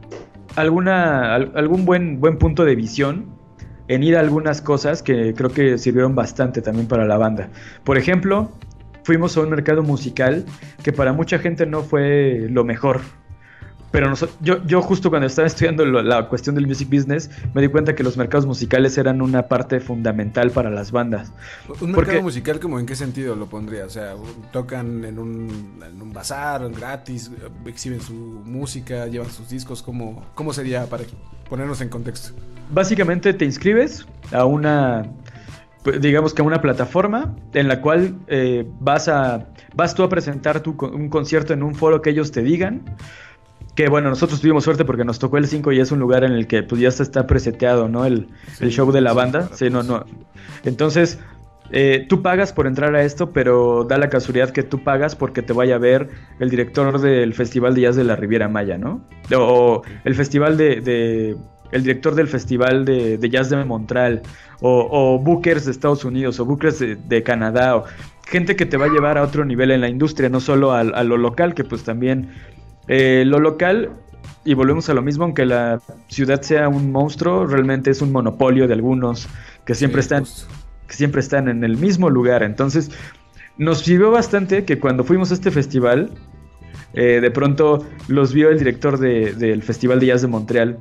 alguna, al, algún buen, buen punto de visión en ir a algunas cosas que creo que sirvieron bastante también para la banda. Por ejemplo, fuimos a un mercado musical que para mucha gente no fue lo mejor. Pero nos, yo, yo justo cuando estaba estudiando lo, la cuestión del music business, me di cuenta que los mercados musicales eran una parte fundamental para las bandas. ¿Un mercado Porque, musical como en qué sentido lo pondría? O sea, tocan en un, en un bazar, gratis, exhiben su música, llevan sus discos, ¿cómo, cómo sería para ponernos en contexto? Básicamente te inscribes a una, digamos que a una plataforma en la cual eh, vas, a, vas tú a presentar tu, un concierto en un foro que ellos te digan. Que bueno, nosotros tuvimos suerte porque nos tocó el cinco y es un lugar en el que pues ya está preseteado, ¿no? El, sí, el show de la banda. Sí, no, no. Entonces, eh, tú pagas por entrar a esto, pero da la casualidad que tú pagas porque te vaya a ver el director del Festival de Jazz de la Riviera Maya, ¿no? O el festival de... de el director del Festival de, de Jazz de Montreal, o, o bookers de Estados Unidos, o bookers de, de Canadá, o gente que te va a llevar a otro nivel en la industria, no solo a, a lo local, que pues también... Eh, lo local, y volvemos a lo mismo, aunque la ciudad sea un monstruo, realmente es un monopolio de algunos que siempre, sí, están, que siempre están en el mismo lugar. Entonces, nos sirvió bastante que cuando fuimos a este festival, eh, de pronto los vio el director de, del Festival de Jazz de Montreal,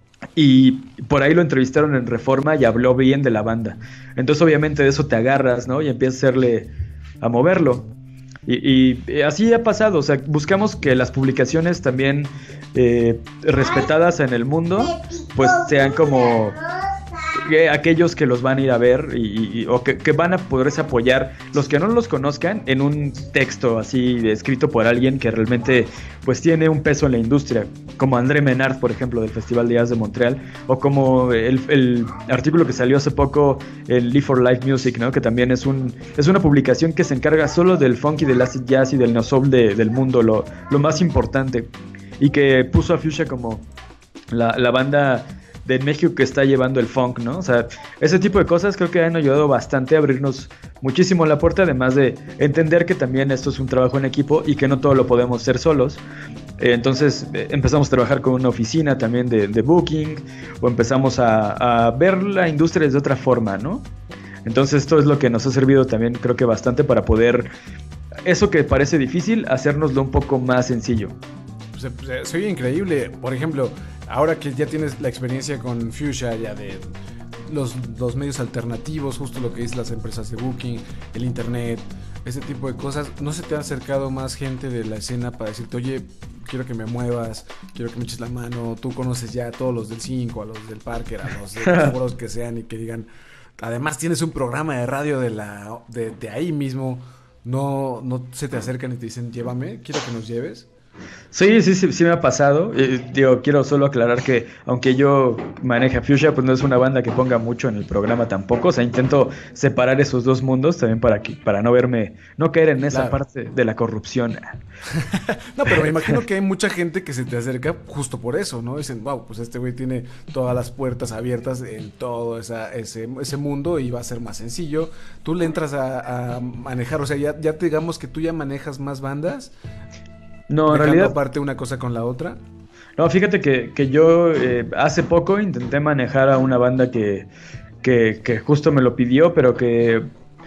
y por ahí lo entrevistaron en Reforma y habló bien de la banda. Entonces, obviamente, de eso te agarras, ¿no? Y empiezas a hacerle, a moverlo. Y, y así ha pasado, o sea, buscamos que las publicaciones también eh, respetadas en el mundo, pues sean como eh, aquellos que los van a ir a ver y, y, o que, que van a poderse apoyar, los que no los conozcan, en un texto así escrito por alguien que realmente pues tiene un peso en la industria, como André Menard, por ejemplo, del Festival de Jazz de Montreal, o como el, el artículo que salió hace poco, el Live for Live Music, ¿no? Que también es un es una publicación que se encarga solo del funk y del acid jazz y del neo soul de, del mundo, lo, lo más importante, y que puso a Fuchsia como la, la banda de México que está llevando el funk, ¿no? O sea, ese tipo de cosas creo que han ayudado bastante a abrirnos muchísimo la puerta, además de entender que también esto es un trabajo en equipo y que no todo lo podemos hacer solos. Eh, entonces eh, empezamos a trabajar con una oficina también de, de booking, o empezamos a, a ver la industria de otra forma, ¿no? Entonces esto es lo que nos ha servido también, creo que bastante, para poder, eso que parece difícil, hacérnoslo un poco más sencillo. Se, se, se oye increíble. Por ejemplo, ahora que ya tienes la experiencia con Fuchsia, ya de los, los medios alternativos, justo lo que dicen las empresas de booking, el internet, ese tipo de cosas, ¿no se te ha acercado más gente de la escena para decirte, oye, quiero que me muevas, quiero que me eches la mano, tú conoces ya a todos los del cinco, a los del Parker, a los de los foros que sean, y que digan, además tienes un programa de radio de, la, de, de ahí mismo, no, no se te acercan y te dicen, llévame, quiero que nos lleves? Sí, sí, sí, sí me ha pasado. Eh, digo, quiero solo aclarar que aunque yo maneje a Fuchsia, pues no es una banda que ponga mucho en el programa tampoco. O sea, intento separar esos dos mundos también para que, para no verme, no caer en esa, claro, parte de la corrupción. No, pero me imagino que hay mucha gente que se te acerca justo por eso, ¿no? Dicen, wow, pues este güey tiene todas las puertas abiertas en todo esa, ese, ese mundo y va a ser más sencillo. Tú le entras a, a manejar, o sea, ya, ya digamos que tú ya manejas más bandas. No, en realidad, aparte una cosa con la otra. No, fíjate que, que yo eh, hace poco intenté manejar a una banda que, que, que justo me lo pidió, pero que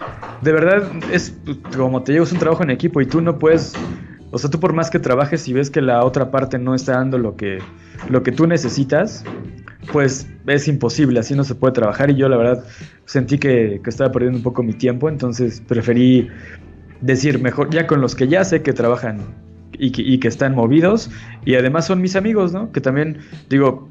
de verdad es, como te digo, es un trabajo en equipo y tú no puedes, o sea, tú por más que trabajes y ves que la otra parte no está dando lo que, lo que tú necesitas, pues es imposible, así no se puede trabajar. Y yo la verdad sentí que, que estaba perdiendo un poco mi tiempo, entonces preferí decir, mejor ya con los que ya sé que trabajan Y que, y que están movidos, y además son mis amigos, ¿no? Que también, digo,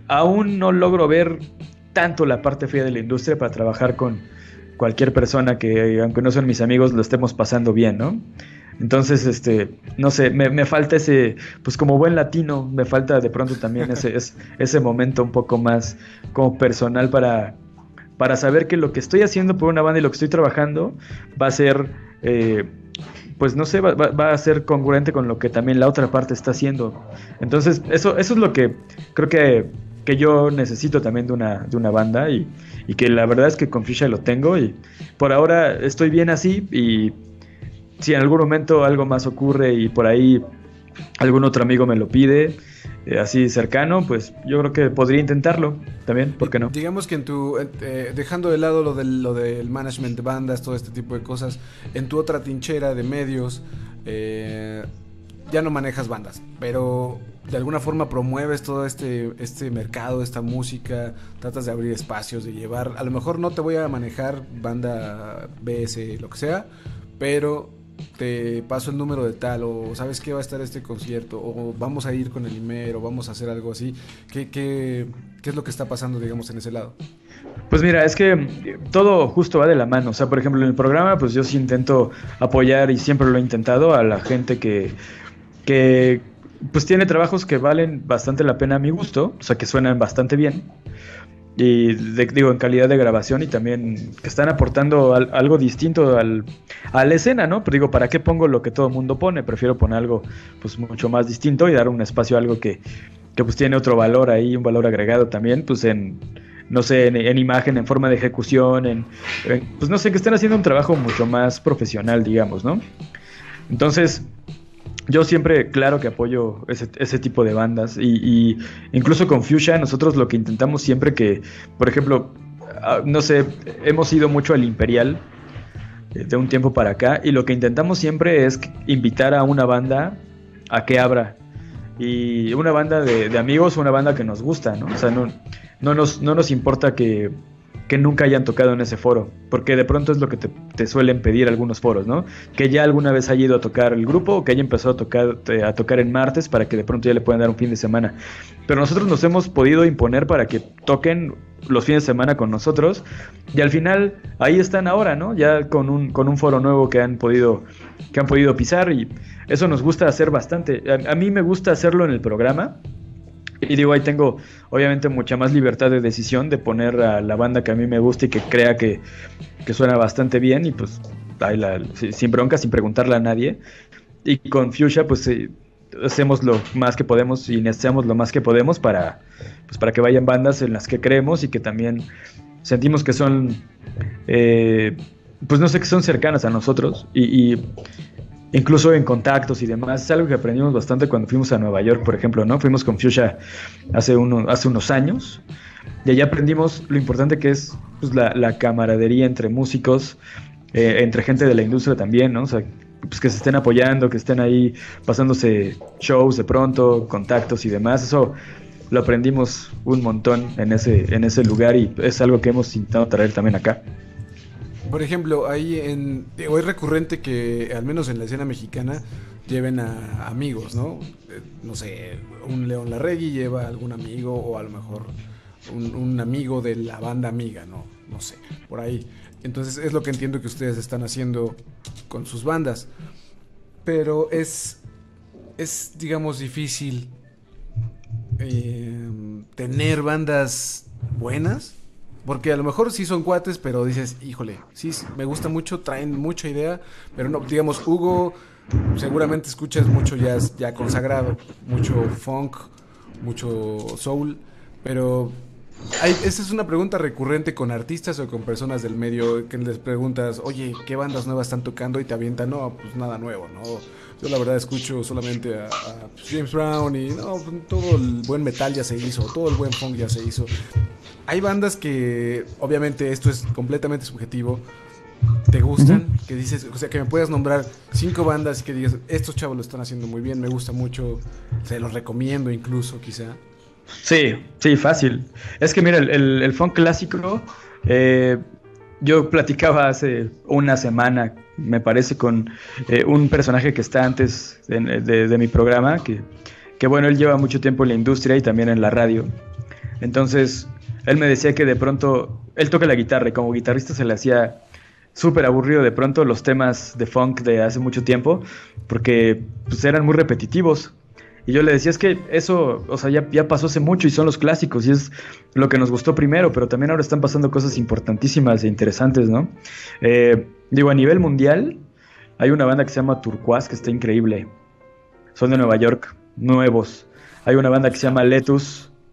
aún no logro ver tanto la parte fría de la industria para trabajar con cualquier persona que, aunque no son mis amigos, lo estemos pasando bien, ¿no? Entonces, este, no sé, me, me falta ese, pues como buen latino, me falta de pronto también ese, ese, ese momento un poco más como personal para, para saber que lo que estoy haciendo por una banda y lo que estoy trabajando va a ser... Eh, pues no sé, va, va a ser congruente con lo que también la otra parte está haciendo. Entonces, eso, eso es lo que creo que, que yo necesito también de una, de una banda y, y que la verdad es que con Fuchsia lo tengo y por ahora estoy bien así y si en algún momento algo más ocurre y por ahí algún otro amigo me lo pide, eh, así cercano, pues yo creo que podría intentarlo también, ¿por qué no? Digamos que en tu, eh, dejando de lado lo del, lo del management de bandas, todo este tipo de cosas, en tu otra trinchera de medios, eh, ya no manejas bandas, pero de alguna forma promueves todo este, este mercado, esta música, tratas de abrir espacios, de llevar, a lo mejor no te voy a manejar banda B S, lo que sea, pero te paso el número de tal, o sabes que va a estar este concierto, o vamos a ir con el Imer, o vamos a hacer algo así. ¿Qué, qué, qué es lo que está pasando, digamos, en ese lado? Pues mira, es que todo justo va de la mano. O sea, por ejemplo, en el programa, pues yo sí intento apoyar y siempre lo he intentado a la gente que, que pues tiene trabajos que valen bastante la pena a mi gusto, o sea, que suenan bastante bien. Y de, digo, en calidad de grabación y también que están aportando al, algo distinto al, a la escena, ¿no? Pero digo, ¿para qué pongo lo que todo el mundo pone? Prefiero poner algo pues mucho más distinto y dar un espacio a algo que, que pues tiene otro valor ahí, un valor agregado también, pues en, no sé, en, en imagen, en forma de ejecución, en, en, pues no sé, que estén haciendo un trabajo mucho más profesional, digamos, ¿no? Entonces, yo siempre, claro que apoyo ese, ese tipo de bandas y, y incluso con Fuchsia nosotros lo que intentamos siempre que, por ejemplo, no sé, hemos ido mucho al Imperial de un tiempo para acá y lo que intentamos siempre es invitar a una banda a que abra y una banda de, de amigos, una banda que nos gusta, ¿no? O sea, no, no, nos, no nos importa que... que nunca hayan tocado en ese foro, porque de pronto es lo que te, te suelen pedir algunos foros, ¿no? Que ya alguna vez haya ido a tocar el grupo o que haya empezado a tocar, a tocar en martes para que de pronto ya le puedan dar un fin de semana. Pero nosotros nos hemos podido imponer para que toquen los fines de semana con nosotros y al final ahí están ahora, ¿no? Ya con un, con un foro nuevo que han podido, que han podido pisar y eso nos gusta hacer bastante. A, a mí me gusta hacerlo en el programa. Y digo, ahí tengo obviamente mucha más libertad de decisión de poner a la banda que a mí me gusta y que crea que, que suena bastante bien y pues ahí la, sin bronca, sin preguntarle a nadie. Y con Fuchsia pues eh, hacemos lo más que podemos y necesitamos lo más que podemos para, pues, para que vayan bandas en las que creemos y que también sentimos que son, eh, pues no sé, que son cercanas a nosotros y... y incluso en contactos y demás, es algo que aprendimos bastante cuando fuimos a Nueva York, por ejemplo, ¿no? Fuimos con Fuchsia hace, uno, hace unos años y allá aprendimos lo importante que es pues, la, la camaradería entre músicos, eh, entre gente de la industria también, ¿no? O sea, pues que se estén apoyando, que estén ahí pasándose shows de pronto, contactos y demás, eso lo aprendimos un montón en ese, en ese lugar y es algo que hemos intentado traer también acá. Por ejemplo, ahí en, digo, es recurrente que, al menos en la escena mexicana, lleven a amigos, ¿no? Eh, no sé, un León Larregui lleva a algún amigo o a lo mejor un, un amigo de la banda amiga, ¿no? No sé, por ahí. Entonces es lo que entiendo que ustedes están haciendo con sus bandas. Pero es, es digamos, difícil eh, tener bandas buenas. Porque a lo mejor sí son cuates, pero dices, híjole, sí, me gusta mucho, traen mucha idea, pero no, digamos, Hugo, seguramente escuchas mucho jazz ya consagrado, mucho funk, mucho soul, pero hay, esa es una pregunta recurrente con artistas o con personas del medio, que les preguntas, oye, ¿qué bandas nuevas están tocando? Y te avientan, no, pues nada nuevo, ¿no? Yo la verdad escucho solamente a, a James Brown y no, todo el buen metal ya se hizo, todo el buen funk ya se hizo. Hay bandas que, obviamente esto es completamente subjetivo, te gustan, uh-huh. que dices, o sea, que me puedas nombrar cinco bandas y que digas, estos chavos lo están haciendo muy bien, me gusta mucho, se los recomiendo incluso, quizá. Sí, sí, fácil. Es que mira, el, el, el funk clásico, eh, yo platicaba hace una semana, me parece, con eh, un personaje que está antes de, de, de mi programa, que, que bueno, él lleva mucho tiempo en la industria y también en la radio. Entonces, él me decía que de pronto, él toca la guitarra y como guitarrista se le hacía súper aburrido de pronto los temas de funk de hace mucho tiempo, porque pues, eran muy repetitivos. Y yo le decía, es que eso, o sea, ya, ya pasó hace mucho y son los clásicos y es lo que nos gustó primero, pero también ahora están pasando cosas importantísimas e interesantes, ¿no? Eh, digo, a nivel mundial, hay una banda que se llama Turquoise que está increíble. Son de Nueva York, nuevos. Hay una banda que se llama Letus,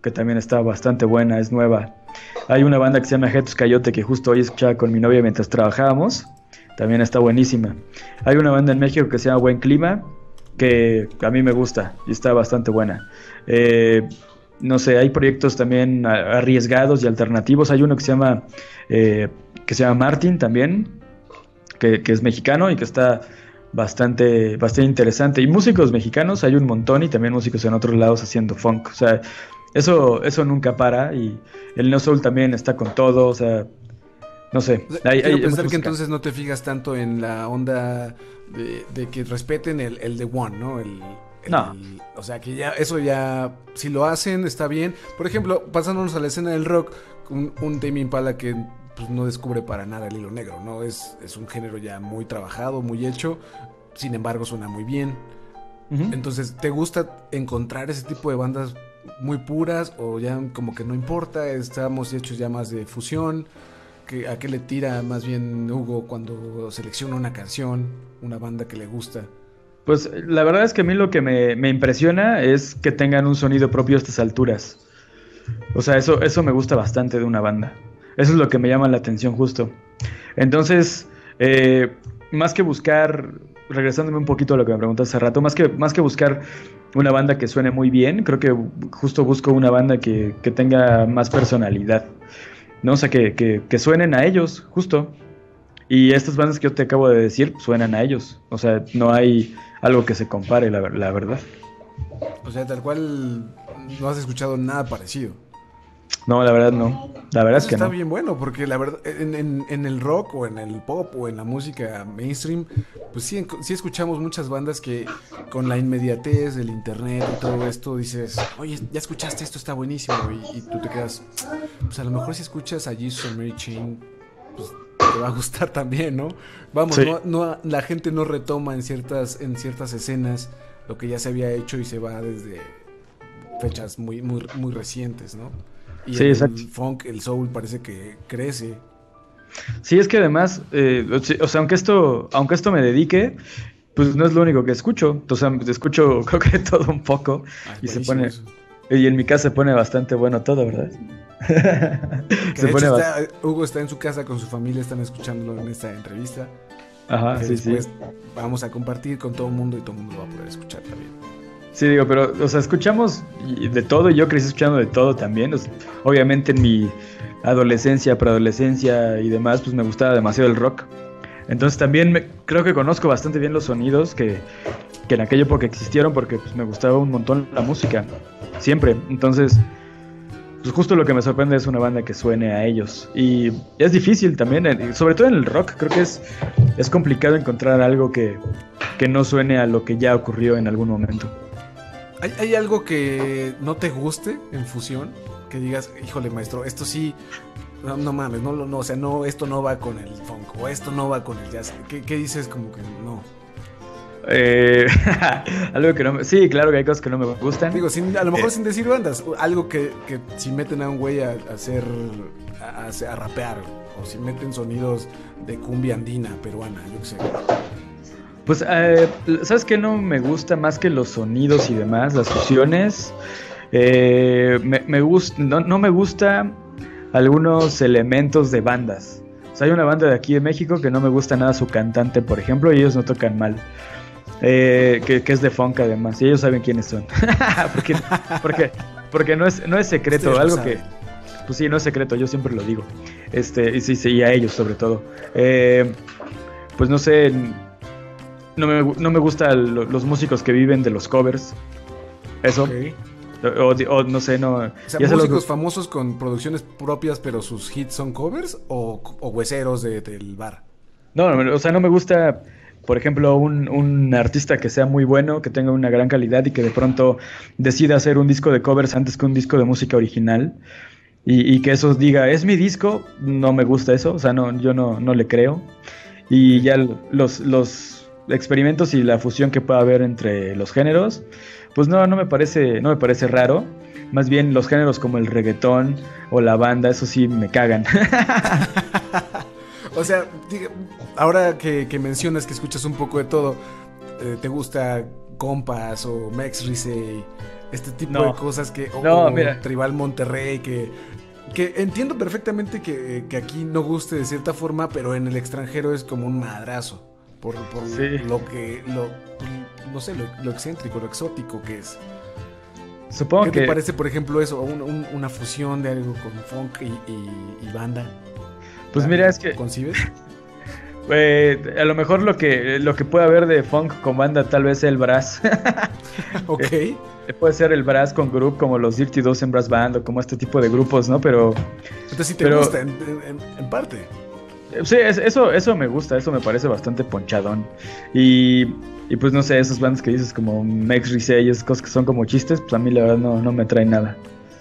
que también está bastante buena, es nueva. Hay una banda que se llama Jetus Coyote que justo hoy escuchaba con mi novia mientras trabajábamos, también está buenísima. Hay una banda en México que se llama Buen Clima, que a mí me gusta y está bastante buena. Eh, no sé, hay proyectos también arriesgados y alternativos. Hay uno que se llama eh, que se llama Martin también, que, que es mexicano y que está bastante, bastante interesante. Y músicos mexicanos hay un montón y también músicos en otros lados haciendo funk. O sea, eso, eso nunca para y el Neo Soul también está con todo, o sea, no sé. Hay, Quiero hay, pensar hay que entonces no te fijas tanto en la onda de, de que respeten el, el The One, ¿no? El, el, no. O sea, que ya, eso ya, si lo hacen, está bien. Por ejemplo, pasándonos a la escena del rock, un, un Tame Impala que pues, no descubre para nada el hilo negro, ¿no? Es, es un género ya muy trabajado, muy hecho, sin embargo suena muy bien. Uh-huh. Entonces, ¿te gusta encontrar ese tipo de bandas muy puras o ya como que no importa, estamos hechos ya más de fusión? ¿Que, ¿A qué le tira más bien Hugo cuando selecciona una canción, una banda que le gusta? Pues la verdad es que a mí lo que me, me impresiona es que tengan un sonido propio a estas alturas. O sea, eso, eso me gusta bastante de una banda. Eso es lo que me llama la atención justo. Entonces, eh, más que buscar, regresándome un poquito a lo que me preguntaste hace rato, más que, más que buscar una banda que suene muy bien, creo que justo busco una banda que, que tenga más personalidad, ¿no? O sea, que, que, que suenen a ellos, justo. Y estas bandas que yo te acabo de decir suenan a ellos. O sea, no hay algo que se compare, la, la verdad. O sea, tal cual no has escuchado nada parecido. No, la verdad no. La verdad Eso es que está no. bien bueno, porque la verdad, en, en, en el rock o en el pop o en la música mainstream, pues sí, sí escuchamos muchas bandas que con la inmediatez del internet y todo esto dices, oye, ya escuchaste esto, está buenísimo. Y, y tú te quedas, pues a lo mejor si escuchas a Jesus and Mary Chain, pues te va a gustar también, ¿no? Vamos, sí. no, no, la gente no retoma en ciertas, en ciertas escenas lo que ya se había hecho y se va desde fechas muy, muy, muy recientes, ¿no? Y sí, el, exacto. el funk, el soul parece que crece. Sí, es que además, eh, o sea, aunque esto, aunque esto me dedique, pues no es lo único que escucho. O sea, escucho creo que todo un poco. Ay, y se pone eso. Y en mi casa se pone bastante bueno todo, ¿verdad? se pone está, bast... Hugo está en su casa con su familia, están escuchándolo en esta entrevista. Ajá, sí, después sí. Vamos a compartir con todo el mundo y todo el mundo va a poder escuchar también. Sí, digo, pero, o sea, escuchamos de todo y yo crecí escuchando de todo también. O sea, obviamente en mi adolescencia, preadolescencia y demás, pues me gustaba demasiado el rock. Entonces también me, creo que conozco bastante bien los sonidos que, que en aquella época existieron porque pues, me gustaba un montón la música, siempre. Entonces, pues justo lo que me sorprende es una banda que suene a ellos. Y es difícil también, sobre todo en el rock, creo que es, es complicado encontrar algo que, que no suene a lo que ya ocurrió en algún momento. ¿Hay, ¿Hay algo que no te guste en fusión? Que digas, híjole maestro, esto sí, no, no mames, no, no, o sea, no, esto no va con el funk, o esto no va con el jazz. ¿Qué, qué dices como que no? Eh, algo que no me... Sí, claro que hay cosas que no me gustan. Digo, sin, a lo mejor eh. sin decir bandas, algo que, que si meten a un güey a, a hacer, a, a, a rapear, o si meten sonidos de cumbia andina, peruana, yo qué sé. Pues, eh, ¿sabes qué no me gusta más que los sonidos y demás? Las fusiones. Eh, me, me gusta, no, no me gusta algunos elementos de bandas. O sea, hay una banda de aquí de México que no me gusta nada su cantante, por ejemplo, y ellos no tocan mal. Eh, que, que es de funk además, y ellos saben quiénes son. porque, porque, porque no es, no es secreto, Ustedes algo que... Pues sí, no es secreto, yo siempre lo digo. Este, y sí, sí, y a ellos sobre todo. Eh, pues no sé... No me, no me gustan los músicos que viven de los covers. Eso. Okay. O, o no sé, no. O sea, músicos los... famosos con producciones propias, pero sus hits son covers o, o hueseros de, del bar. No, no, o sea, no me gusta, por ejemplo, un, un artista que sea muy bueno, que tenga una gran calidad y que de pronto decida hacer un disco de covers antes que un disco de música original. Y, y que eso diga, es mi disco. No me gusta eso. O sea, no, yo no, no le creo. Y ya los. los experimentos y la fusión que pueda haber entre los géneros, pues no, no me parece, no me parece raro. Más bien los géneros como el reggaetón o la banda, eso sí me cagan. O sea, ahora que, que mencionas que escuchas un poco de todo, eh, te gusta Compas o Mex Risey, este tipo No. de cosas que o, No, o mira. Tribal Monterrey, que que entiendo perfectamente que, que aquí no guste de cierta forma, pero en el extranjero es como un madrazo por, por Sí. lo que lo no sé, lo, lo excéntrico, lo exótico que es. Supongo ¿Qué que... te parece, por ejemplo, eso? Un- un- una fusión de algo con funk y, y- y banda. Pues ¿La- mira, es que... ¿Concibes? Eh, a lo mejor lo que lo que puede haber de funk con banda tal vez sea el brass. Ok. Eh, puede ser el brass con group como los Dirty Dozen Brass Band o como este tipo de grupos, ¿no? Pero Entonces sí te pero- gusta en, en- en parte. eh, sí, es- eso eso me gusta, eso me parece bastante ponchadón. Y, y pues no sé, esos bands que dices como Mex Risey, esas cosas que son como chistes, pues a mí la verdad no, no me trae nada.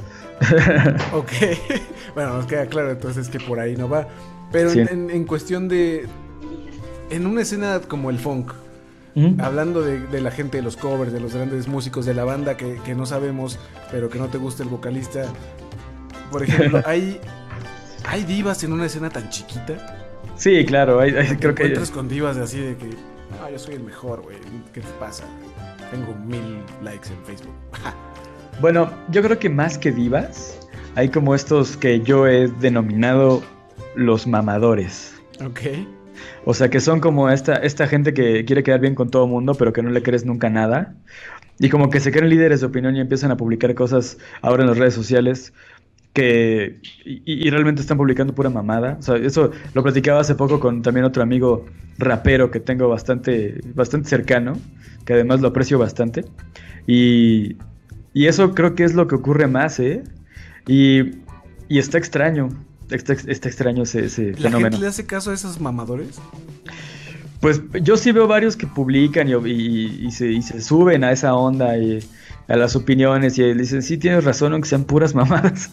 Ok. Bueno, nos queda claro entonces que por ahí no va. Pero Sí. en, en- en cuestión de... En una escena como el funk, ¿Mm? hablando de, de la gente de los covers, de los grandes músicos de la banda que, que no sabemos, pero que no te gusta el vocalista. Por ejemplo, ¿hay, ¿hay divas en una escena tan chiquita? Sí, claro, hay- hay- Te creo que encuentras con divas de así de que, ah, yo soy el mejor, güey. ¿Qué te pasa? Tengo mil likes en Facebook. bueno, yo creo que más que divas, hay como estos que yo he denominado los mamadores. Ok. O sea, que son como esta, esta gente que quiere quedar bien con todo el mundo, pero que no le crees nunca nada. Y como que se creen líderes de opinión y empiezan a publicar cosas ahora en las redes sociales que... Y, y realmente están publicando pura mamada. O sea, eso lo platicaba hace poco con también otro amigo rapero que tengo bastante, bastante cercano, que además lo aprecio bastante. Y, y eso creo que es lo que ocurre más, ¿eh? Y, y está extraño. Está, está extraño ese, ese ¿La fenómeno. gente le hace caso a esos mamadores? Pues yo sí veo varios que publican y, y- y se, y se suben a esa onda y a las opiniones y dicen, sí, tienes razón, aunque sean puras mamadas.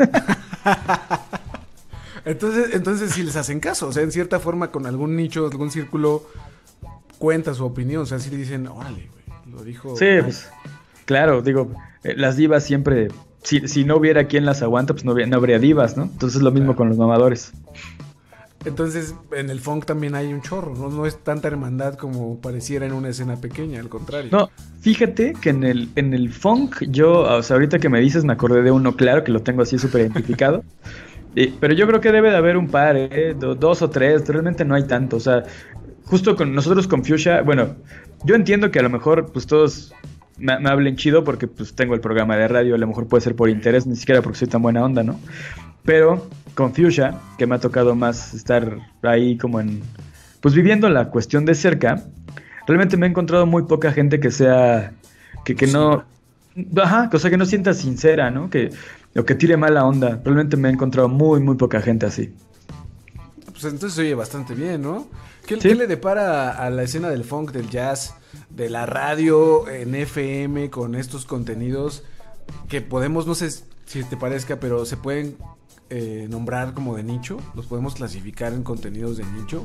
Entonces, entonces sí les hacen caso. O sea, en cierta forma, con algún nicho, algún círculo, cuenta su opinión. O sea, sí le dicen, órale, güey, lo dijo. Sí, pues claro, digo, eh, las divas siempre, si, si no hubiera quien las aguanta, pues no, habría- no habría divas, ¿no? Entonces lo mismo Claro. con los mamadores. Entonces, en el funk también hay un chorro. No, no es tanta hermandad como pareciera en una escena pequeña, al contrario. No, fíjate que en el, en el funk, yo, o sea, ahorita que me dices, me acordé de uno, claro, que lo tengo así súper identificado. Eh, pero yo creo que debe de haber un par, ¿eh? Do- dos o tres, realmente no hay tanto. O sea, justo con nosotros con Fuchsia, bueno, yo entiendo que a lo mejor pues todos me, me hablen chido porque pues tengo el programa de radio, a lo mejor puede ser por interés, ni siquiera porque soy tan buena onda, ¿no? Pero con Fuchsia, que me ha tocado más estar ahí como en, pues viviendo la cuestión de cerca, realmente me he encontrado muy poca gente que sea, que, que no, ajá, o sea, que no sienta sincera, ¿no? Que, o que tire mala onda. Realmente me he encontrado muy, muy poca gente así. Pues entonces se oye bastante bien, ¿no? ¿Qué, Sí. qué le depara a la escena del funk, del jazz, de la radio en F M con estos contenidos que podemos, no sé si te parezca, pero se pueden eh, nombrar como de nicho? ¿Los podemos clasificar en contenidos de nicho?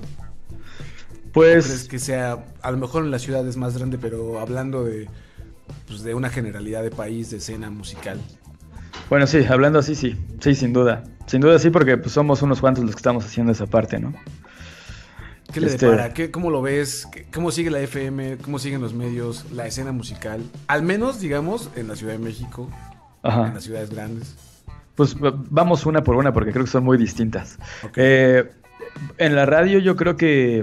¿O crees Pues, que sea, a lo mejor en la ciudad es más grande, pero hablando de, pues, de una generalidad de país, de escena musical? bueno, sí, hablando así, sí, sí, sin duda. Sin duda sí, porque pues somos unos cuantos los que estamos haciendo esa parte, ¿no? ¿Qué le Este- depara? ¿Qué, ¿Cómo lo ves? ¿Qué- ¿Cómo sigue la F M? ¿Cómo siguen los medios? La escena musical. Al menos, digamos, en la Ciudad de México, en Ajá. las ciudades grandes. Pues va- vamos una por una porque creo que son muy distintas. Ok. Eh, en la radio yo creo que,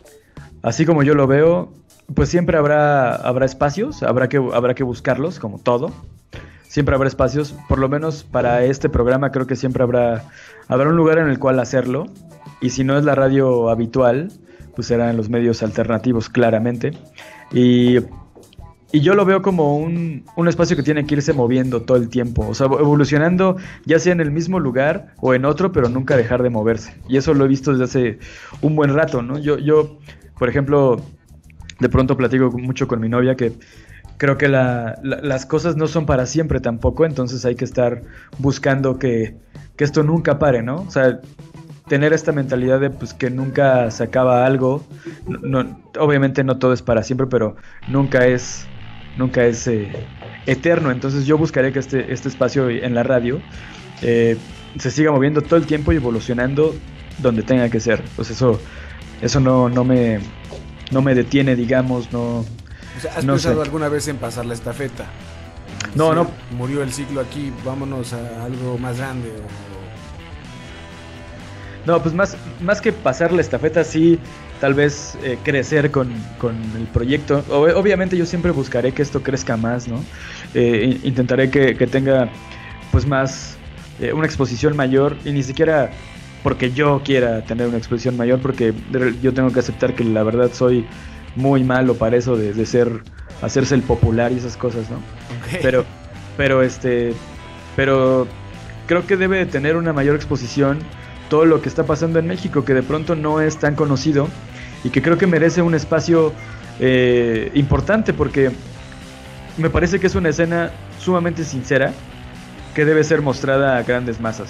así como yo lo veo, pues siempre habrá, habrá espacios, habrá que, habrá que buscarlos, como todo. Siempre habrá espacios, por lo menos para este programa creo que siempre habrá, habrá un lugar en el cual hacerlo. Y si no es la radio habitual, pues serán los medios alternativos, claramente. Y, y yo lo veo como un, un espacio que tiene que irse moviendo todo el tiempo, o sea, evolucionando ya sea en el mismo lugar o en otro, pero nunca dejar de moverse. Y eso lo he visto desde hace un buen rato, ¿no? Yo, yo por ejemplo, de pronto platico mucho con mi novia que creo que la, la, las cosas no son para siempre tampoco, entonces hay que estar buscando que, que esto nunca pare, ¿no? O sea, tener esta mentalidad de pues que nunca se acaba algo, no, no, obviamente no todo es para siempre, pero nunca es, nunca es eh, eterno, entonces yo buscaré que este, este espacio en la radio eh, se siga moviendo todo el tiempo y evolucionando donde tenga que ser, pues eso, eso no, no me, no me detiene, digamos, no, O sea, ¿has no pensado sé. alguna vez en pasar la estafeta? No, Sí, no. Murió el ciclo aquí, vámonos a algo más grande. O... No, pues más, más que pasar la estafeta, sí, tal vez eh, crecer con, con el proyecto. O- obviamente yo siempre buscaré que esto crezca más, ¿no? Eh, in- intentaré que, que tenga pues más, eh, una exposición mayor y ni siquiera porque yo quiera tener una exposición mayor, porque de- yo tengo que aceptar que la verdad soy muy malo para eso de, de ser, hacerse el popular y esas cosas, ¿no? Ok. Pero, pero este, pero creo que debe de tener una mayor exposición todo lo que está pasando en México, que de pronto no es tan conocido y que creo que merece un espacio eh, importante, porque me parece que es una escena sumamente sincera que debe ser mostrada a grandes masas.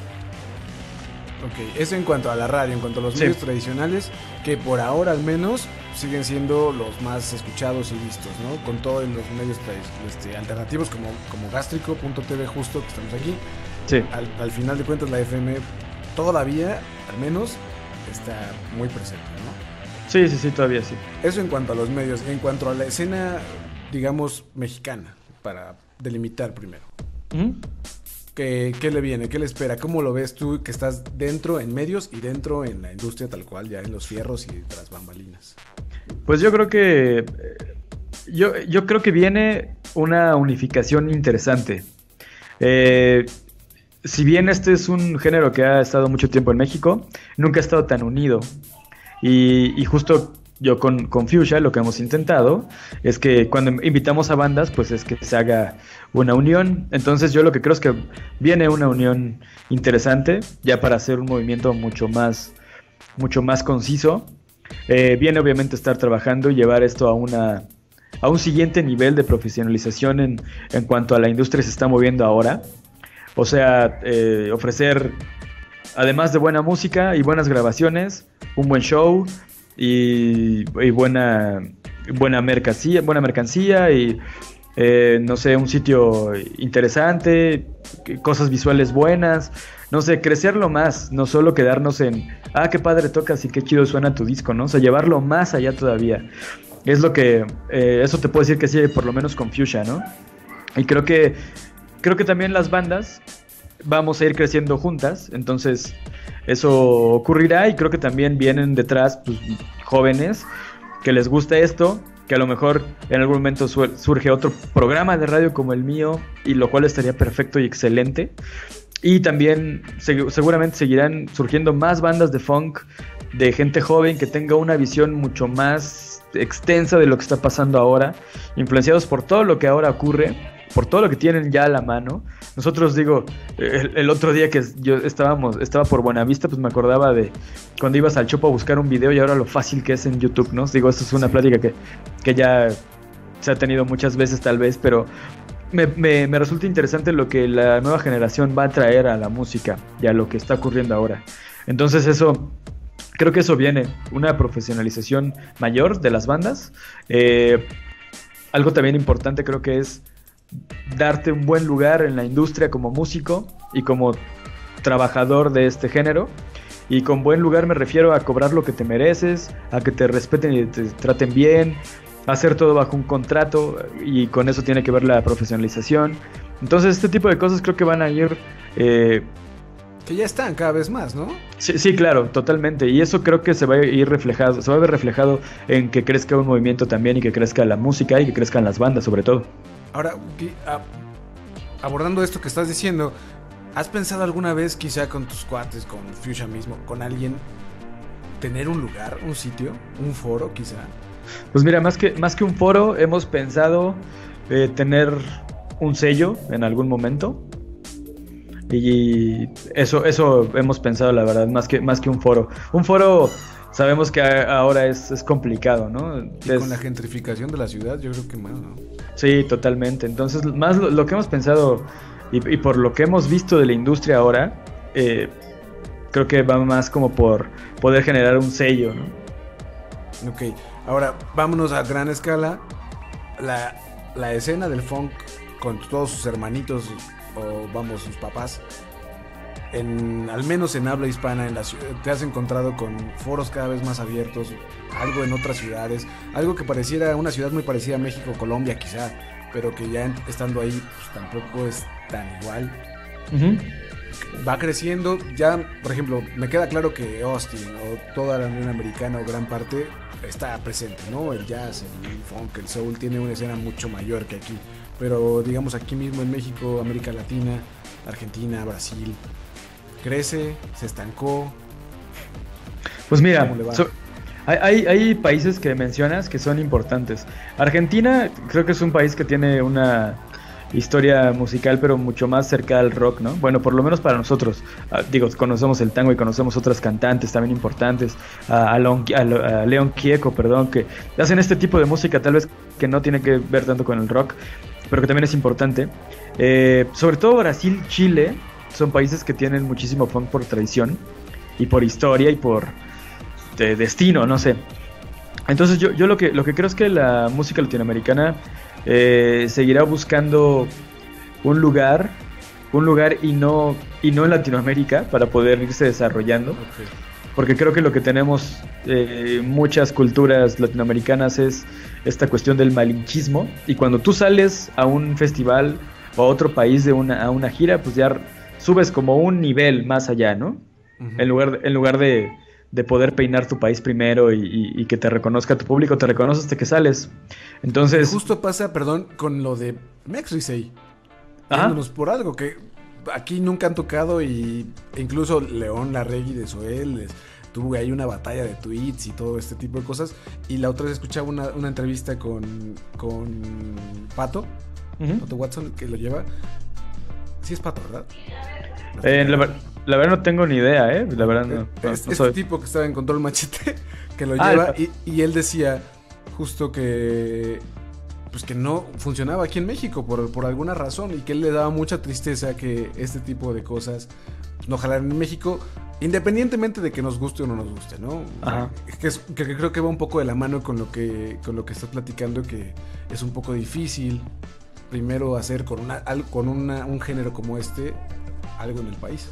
Ok, eso en cuanto a la radio, en cuanto a los Sí. medios tradicionales, que por ahora al menos siguen siendo los más escuchados y vistos, ¿no? Con todos los medios tradi- este, alternativos como, como gástrico punto t v justo, que estamos aquí. Sí, Al, al final de cuentas la F M todavía, al menos, está muy presente, ¿no? sí, sí, sí, todavía sí. Eso en cuanto a los medios. En cuanto a la escena, digamos, mexicana, para delimitar primero. Ujú. ¿Qué, qué le viene? ¿Qué le espera? ¿Cómo lo ves tú que estás dentro en medios y dentro en la industria tal cual, ya en los fierros y tras bambalinas? Pues yo creo que eh, yo, yo creo que viene una unificación interesante. Eh, si bien este es un género que ha estado mucho tiempo en México, nunca ha estado tan unido. Y, y justo yo con, con Fuchsia lo que hemos intentado es que cuando invitamos a bandas, pues es que se haga una unión. Entonces yo lo que creo es que viene una unión interesante, ya para hacer un movimiento mucho más, mucho más conciso. Eh, viene obviamente estar trabajando y llevar esto a una a un siguiente nivel de profesionalización en, en cuanto a la industria se está moviendo ahora. O sea, eh, ofrecer, además de buena música y buenas grabaciones, un buen show y, y buena, buena mercancía, buena mercancía y eh, no sé, un sitio interesante, cosas visuales buenas, no sé, crecerlo más, no solo quedarnos en, ah, qué padre tocas y qué chido suena tu disco, ¿no? O sea, llevarlo más allá todavía. Es lo que, eh, eso te puedo decir que sí, por lo menos con Fuchsia, ¿no? Y creo que, creo que también las bandas vamos a ir creciendo juntas, entonces eso ocurrirá y creo que también vienen detrás pues, jóvenes que les gusta esto, que a lo mejor en algún momento su- surge otro programa de radio como el mío, y lo cual estaría perfecto y excelente. Y también seg- seguramente seguirán surgiendo más bandas de funk, de gente joven que tenga una visión mucho más extensa de lo que está pasando ahora, influenciados por todo lo que ahora ocurre, por todo lo que tienen ya a la mano. Nosotros, digo, el, el otro día que yo estábamos, estaba por Buenavista, pues me acordaba de cuando ibas al Chopo a buscar un video y ahora lo fácil que es en YouTube, ¿no? Digo, esto es una Sí. plática que, que ya se ha tenido muchas veces tal vez, pero me, me, me resulta interesante lo que la nueva generación va a traer a la música y a lo que está ocurriendo ahora. Entonces eso, creo que eso viene, una profesionalización mayor de las bandas. Eh, algo también importante creo que es darte un buen lugar en la industria como músico y como trabajador de este género. Y con buen lugar me refiero a cobrar lo que te mereces, a que te respeten y te traten bien, hacer todo bajo un contrato, y con eso tiene que ver la profesionalización. Entonces este tipo de cosas creo que van a ir... Eh, Que ya están cada vez más, ¿no? sí, sí, claro, totalmente. Y eso creo que se va a ir reflejado, se va a ver reflejado en que crezca un movimiento también y que crezca la música y que crezcan las bandas sobre todo. Ahora, que- a- abordando esto que estás diciendo, ¿has pensado alguna vez, quizá con tus cuates, con Fuchsia mismo, con alguien, tener un lugar, un sitio, un foro, quizá? Pues mira, más que, más que un foro, hemos pensado eh, tener un sello en algún momento. Y eso, eso hemos pensado, la verdad, más que, más que un foro. Un foro sabemos que a- ahora es, es complicado, ¿no? Y Es- con la gentrificación de la ciudad, yo creo que más, ¿no? Sí, totalmente. Entonces, más lo, lo que hemos pensado y, y por lo que hemos visto de la industria ahora, eh, creo que va más como por poder generar un sello, ¿no? Ok, ahora vámonos a gran escala. La, la escena del funk con todos sus hermanitos, o vamos, sus papás, en, al menos en habla hispana, en la ciudad, te has encontrado con foros cada vez más abiertos, algo en otras ciudades, algo que pareciera una ciudad muy parecida a México, Colombia quizá, pero que ya estando ahí pues, tampoco es tan igual. Uh-huh. Va creciendo, ya por ejemplo me queda claro que Austin o toda la Unión Americana o gran parte está presente, ¿no? El jazz, el funk, el soul tiene una escena mucho mayor que aquí, pero digamos aquí mismo en México, América Latina, Argentina, Brasil, crece, se estancó. Pues mira, so, hay, hay, hay países que mencionas que son importantes. Argentina creo que es un país que tiene una historia musical pero mucho más cercana al rock, ¿no? Bueno, por lo menos para nosotros. Uh, digo, conocemos el tango y conocemos otras cantantes también importantes, uh, a, Leon, a, a Leon Gieco, perdón, que hacen este tipo de música tal vez que no tiene que ver tanto con el rock, pero que también es importante. Eh, sobre todo Brasil, Chile, son países que tienen muchísimo funk por tradición y por historia y por de destino, no sé. Entonces yo, yo lo que lo que creo es que la música latinoamericana eh, seguirá buscando un lugar, un lugar y no y no en Latinoamérica para poder irse desarrollando. Okay. Porque creo que lo que tenemos eh, muchas culturas latinoamericanas es esta cuestión del malinchismo, y cuando tú sales a un festival o a otro país de una a una gira, pues ya subes como un nivel más allá, ¿no? Uh-huh. En lugar en lugar de de poder peinar tu país primero y, y, y que te reconozca tu público, te reconoce hasta que sales. Entonces... Justo pasa, perdón, con lo de Mexricey. Yéndonos por algo que aquí nunca han tocado, y e incluso León Larregui de Zoel les, tuvo ahí una batalla de tweets y todo este tipo de cosas. Y la otra vez escuchaba una, una entrevista con, con Pato, uh-huh. Pato Watson, que lo lleva. Sí es Pato, ¿verdad? Eh, la, la verdad no tengo ni idea, ¿eh? La verdad no. no, es, no este tipo que estaba en Control Machete, que lo ah, lleva, y, y él decía justo que pues que no funcionaba aquí en México por, por alguna razón, y que él le daba mucha tristeza que este tipo de cosas pues, no jalaran en México, independientemente de que nos guste o no nos guste, ¿no? Ajá. Que, es, que, que creo que va un poco de la mano con lo que con lo que estás platicando, que es un poco difícil primero hacer con una con una, un género como este algo en el país.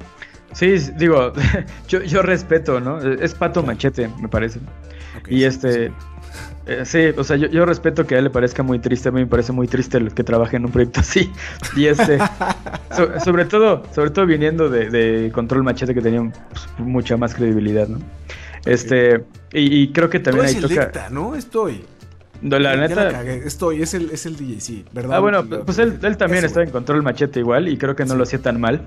Sí, digo, yo, yo respeto, ¿no? Es Pato Machete, me parece. Okay, y este, sí. Eh, sí, o sea, yo, yo respeto que a él le parezca muy triste, a mí me parece muy triste el que trabaje en un proyecto así. Y este, so, sobre todo, sobre todo viniendo de, de Control Machete, que tenía pues, mucha más credibilidad, ¿no? Este, okay. y, y creo que también ahí toca... Selecta, ¿no? Estoy... No, la ya, neta... ya la cagué. Estoy, es el, es el D J, sí, ¿verdad? Ah, bueno, pues él, él también está en Control Machete igual, y creo que no sí. lo hacía tan mal.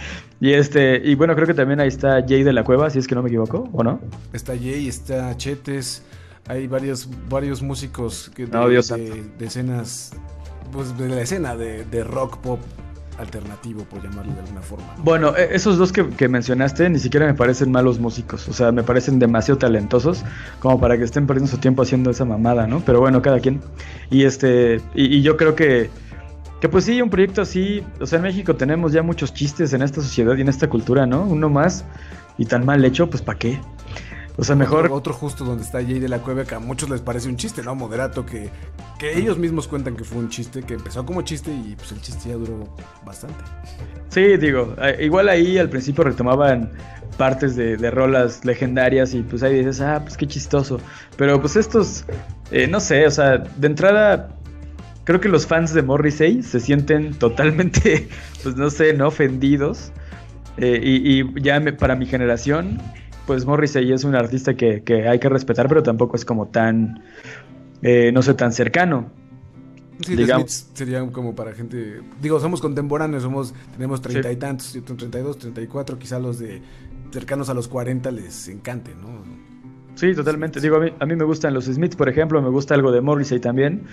y este, y bueno, creo que también ahí está Jay de la Cueva, si es que no me equivoco, ¿o no? Está Jay, está Chetes, hay varios, varios músicos que de, no, Dios de, de escenas, pues de la escena de, de rock pop alternativo, por llamarlo de alguna forma, ¿no? Bueno, esos dos que, que mencionaste ni siquiera me parecen malos músicos, o sea, me parecen demasiado talentosos como para que estén perdiendo su tiempo haciendo esa mamada, ¿no? Pero bueno, cada quien. Y este, y, y yo creo que que pues sí, un proyecto así, o sea, en México tenemos ya muchos chistes en esta sociedad y en esta cultura, ¿no? Uno más y tan mal hecho, pues ¿para qué? O sea, mejor... Otro, otro justo donde está Jay de la Cueva, que a muchos les parece un chiste, ¿no? Moderato, que, que ellos mismos cuentan que fue un chiste, que empezó como chiste y pues el chiste ya duró bastante. Sí, digo, igual ahí al principio retomaban partes de, de rolas legendarias y pues ahí dices, ah, pues qué chistoso. Pero pues estos, eh, no sé, o sea, de entrada... Creo que los fans de Morrissey se sienten totalmente, pues no sé, no ofendidos. Eh, y, y ya me, para mi generación... Pues Morrissey es un artista que, que hay que respetar, pero tampoco es como tan, eh, no sé, tan cercano. Sí, digamos. The Smiths serían como para gente, digo, somos contemporáneos, somos, tenemos treinta sí. y tantos, yo tengo treinta y dos, treinta y cuatro, quizá los de cercanos a los cuarenta les encante, ¿no? Sí, totalmente, digo, a mí, a mí me gustan los Smiths, por ejemplo, me gusta algo de Morrissey también,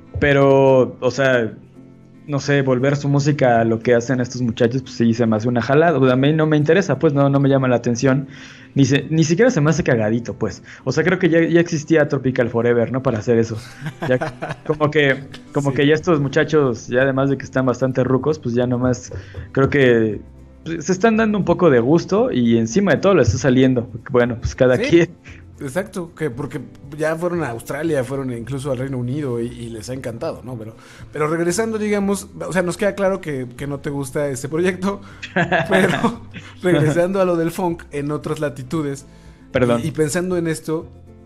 pero, o sea... no sé, volver su música a lo que hacen estos muchachos, pues sí, se me hace una jalada. O sea, a mí no me interesa, pues no, no me llama la atención. Ni, se, ni siquiera se me hace cagadito, pues. O sea, creo que ya, ya existía Tropical Forever, ¿no? Para hacer eso. Ya, como que, como sí. que ya estos muchachos, ya además de que están bastante rucos, pues ya nomás creo que pues, se están dando un poco de gusto y encima de todo lo está saliendo. Bueno, pues cada ¿Sí? quien... exacto, que porque ya fueron a Australia, fueron incluso al Reino Unido y, y les ha encantado, ¿no? Pero, pero regresando, digamos, o sea, nos queda claro que, que no te gusta este proyecto, pero regresando a lo del funk en otras latitudes. Perdón. Y, y pensando en esto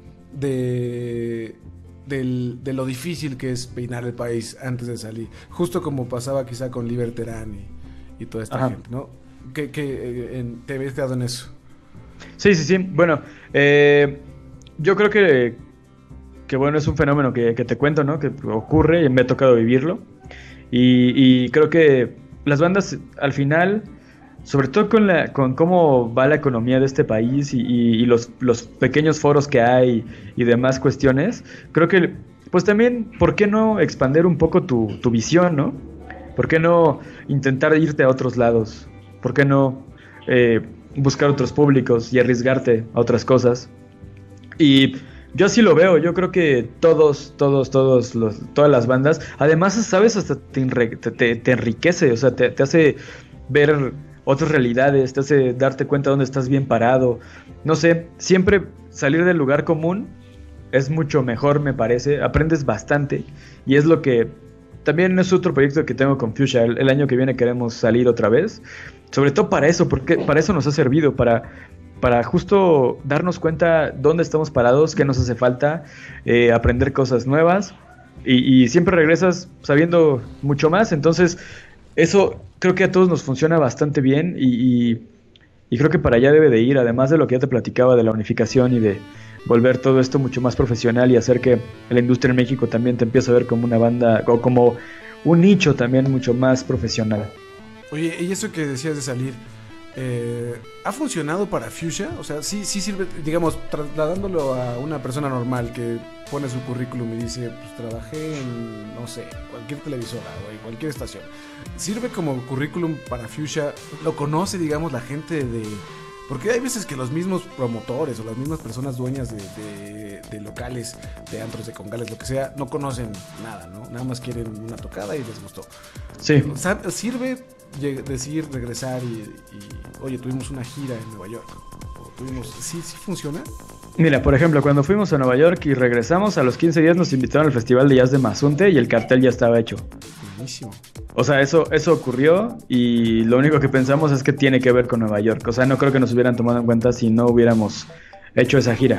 de, del, de lo difícil que es peinar el país antes de salir, justo como pasaba quizá con Liberterán y, y toda esta Ajá. gente, ¿no? ¿Qué, qué, en, te habías quedado en eso? Sí, sí, sí. Bueno, eh, yo creo que, que bueno, es un fenómeno que, que te cuento, ¿no? Que ocurre y me ha tocado vivirlo. Y, y creo que las bandas al final, sobre todo con, la, con cómo va la economía de este país y, y, y los, los pequeños foros que hay y demás cuestiones, creo que, pues también, ¿por qué no expandir un poco tu, tu visión, ¿no? ¿Por qué no intentar irte a otros lados? ¿Por qué no eh, buscar otros públicos y arriesgarte a otras cosas? Y yo así lo veo, yo creo que todos, todos, todos, los, todas las bandas, además, ¿sabes? Hasta te, te, te enriquece, o sea, te, te hace ver otras realidades, te hace darte cuenta de dónde estás bien parado. No sé, siempre salir del lugar común es mucho mejor, me parece, aprendes bastante y es lo que... También es otro proyecto que tengo con Fuchsia, el, el año que viene queremos salir otra vez, sobre todo para eso, porque para eso nos ha servido, para, para justo darnos cuenta dónde estamos parados, qué nos hace falta, eh, aprender cosas nuevas y, y siempre regresas sabiendo mucho más, entonces eso creo que a todos nos funciona bastante bien y, y, y creo que para allá debe de ir, además de lo que ya te platicaba de la unificación y de volver todo esto mucho más profesional y hacer que la industria en México también te empiece a ver como una banda o como un nicho también mucho más profesional. Oye, y eso que decías de salir, eh, ¿ha funcionado para Fuchsia? O sea, sí, sí sirve, digamos, trasladándolo a una persona normal que pone su currículum y dice, pues trabajé en, no sé, cualquier televisora o en cualquier estación. ¿Sirve como currículum para Fuchsia? ¿Lo conoce, digamos, la gente de...? Porque hay veces que los mismos promotores o las mismas personas dueñas de, de, de locales, de antros, de congales, lo que sea, no conocen nada, ¿no? Nada más quieren una tocada y les gustó. Sí. ¿Sirve decir, regresar y, y oye, tuvimos una gira en Nueva York? ¿O tuvimos, ¿sí, sí funciona? Mira, por ejemplo, cuando fuimos a Nueva York y regresamos, a los quince días nos invitaron al Festival de Jazz de Mazunte y el cartel ya estaba hecho. Buenísimo. O sea, eso, eso ocurrió y lo único que pensamos es que tiene que ver con Nueva York. O sea, no creo que nos hubieran tomado en cuenta si no hubiéramos hecho esa gira.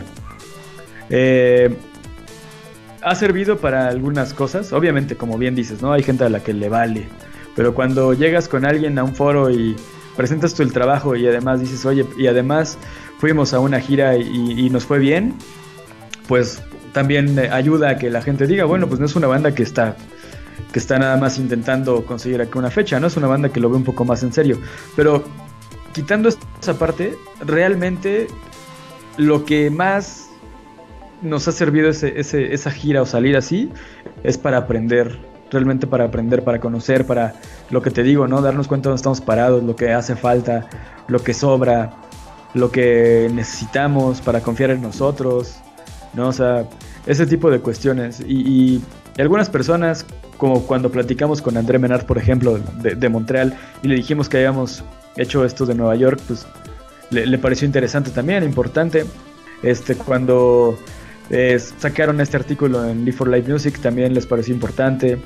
Eh, ha servido para algunas cosas. Obviamente, como bien dices, ¿no? Hay gente a la que le vale. Pero cuando llegas con alguien a un foro y presentas tú el trabajo y además dices, oye, y además fuimos a una gira y, y nos fue bien, pues también ayuda a que la gente diga, bueno, pues no es una banda que está... que está nada más intentando conseguir aquí una fecha, ¿no? Es una banda que lo ve un poco más en serio. Pero quitando esa parte, realmente lo que más nos ha servido ese, ese, esa gira o salir así es para aprender, realmente para aprender, para conocer, para lo que te digo, ¿no? Darnos cuenta de dónde estamos parados, lo que hace falta, lo que sobra, lo que necesitamos para confiar en nosotros, ¿no? O sea, ese tipo de cuestiones. Y, y algunas personas, como cuando platicamos con André Menard, por ejemplo, de, de Montreal, y le dijimos que habíamos hecho esto de Nueva York, pues le, le pareció interesante también, importante. Este, cuando eh, sacaron este artículo en Live for Live Music, también les pareció importante.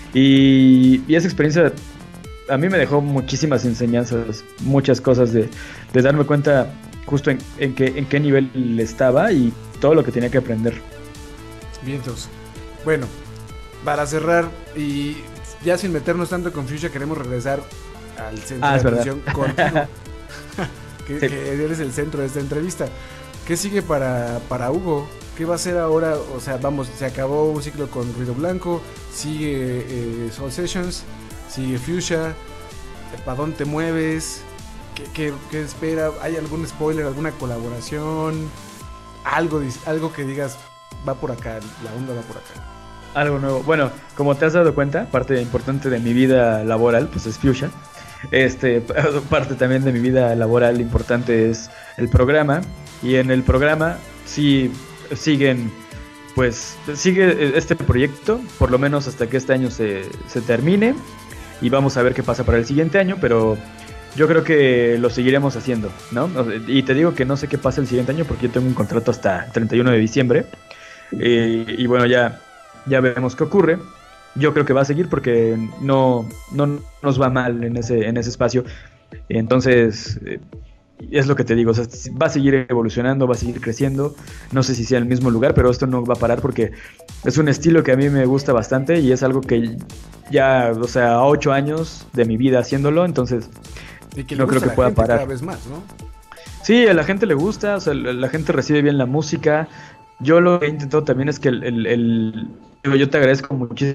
Y, y esa experiencia a mí me dejó muchísimas enseñanzas, muchas cosas de, de darme cuenta justo en, en, qué, en qué nivel estaba y todo lo que tenía que aprender. Bien, entonces, bueno, para cerrar y ya sin meternos tanto con Fuchsia, queremos regresar al centro ah, de es atención contigo, que, sí. que eres el centro de esta entrevista. ¿Qué sigue para, para Hugo? ¿Qué va a hacer ahora? O sea, vamos, se acabó un ciclo con Ruido Blanco, sigue eh, Soul Sessions, sigue Fuchsia, ¿para dónde te mueves? ¿Qué, qué, qué espera? ¿Hay algún spoiler, alguna colaboración? Algo, algo que digas, va por acá, la onda va por acá. Algo nuevo. Bueno, como te has dado cuenta, parte importante de mi vida laboral, pues es Fuchsia. Este, parte también de mi vida laboral importante es el programa. Y en el programa sí siguen, pues sigue este proyecto, por lo menos hasta que este año se, se termine. Y vamos a ver qué pasa para el siguiente año, pero yo creo que lo seguiremos haciendo, ¿no? Y te digo que no sé qué pasa el siguiente año porque yo tengo un contrato hasta el treinta y uno de diciembre. Eh, y bueno, ya, ya veremos qué ocurre. Yo creo que va a seguir porque no, no nos va mal en ese, en ese espacio. Entonces, eh, es lo que te digo, o sea, va a seguir evolucionando, va a seguir creciendo. No sé si sea en el mismo lugar, pero esto no va a parar porque es un estilo que a mí me gusta bastante y es algo que ya, o sea, a ocho años de mi vida haciéndolo, entonces y que no creo que pueda parar. Cada vez más, ¿no? Sí, a la gente le gusta, o sea, la gente recibe bien la música. Yo lo que he intentado también es que el, el, el yo te agradezco muchísimo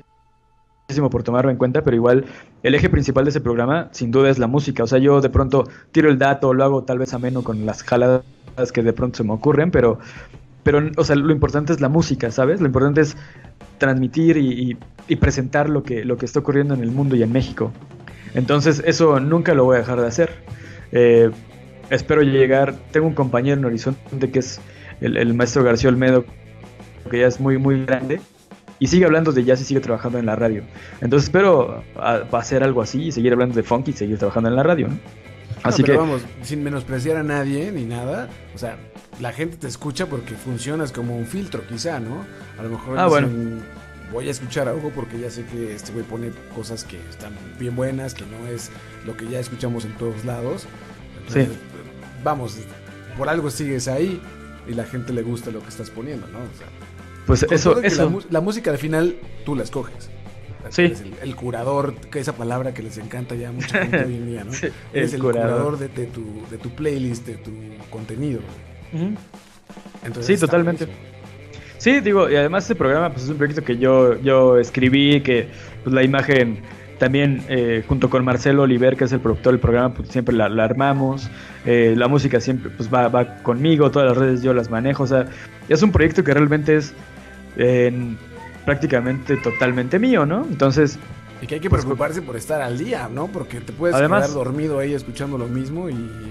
por tomarlo en cuenta, pero igual el eje principal de ese programa sin duda es la música. O sea, yo de pronto tiro el dato, lo hago tal vez ameno con las jaladas que de pronto se me ocurren, pero, pero o sea, lo importante es la música, ¿sabes? Lo importante es transmitir y, y, y presentar lo que, lo que está ocurriendo en el mundo y en México. Entonces eso nunca lo voy a dejar de hacer. Eh, espero llegar, tengo un compañero en Horizonte que es el, el maestro García Olmedo, que ya es muy muy grande, y sigue hablando de jazz y sigue trabajando en la radio. Entonces espero a, a hacer algo así y seguir hablando de funk y seguir trabajando en la radio, ¿no? Así no, pero que vamos, sin menospreciar a nadie ni nada, o sea, la gente te escucha porque funcionas como un filtro quizá, ¿no? A lo mejor ah, dicen, bueno. voy a escuchar algo porque ya sé que este güey pone cosas que están bien buenas, que no es lo que ya escuchamos en todos lados. Entonces, sí. Vamos, por algo sigues ahí y la gente le gusta lo que estás poniendo, ¿no? O sea, pues eso, eso. La, la música al final tú la escoges. Sí. Eres el, el curador, que esa palabra que les encanta ya a mucha gente hoy en día, ¿no? Sí, eres el el curador, curador de, de, tu, de tu playlist, de tu contenido. Uh-huh. Entonces, sí, totalmente. Bien. Sí, digo, y además este programa pues es un proyecto que yo, yo escribí, que pues la imagen también eh, junto con Marcelo Oliver, que es el productor del programa, pues siempre la, la armamos. Eh, la música siempre pues va, va conmigo, todas las redes yo las manejo. O sea, es un proyecto que realmente es eh, prácticamente totalmente mío, ¿no? Entonces... Y que hay que pues, preocuparse por estar al día, ¿no? Porque te puedes además, quedar dormido ahí escuchando lo mismo y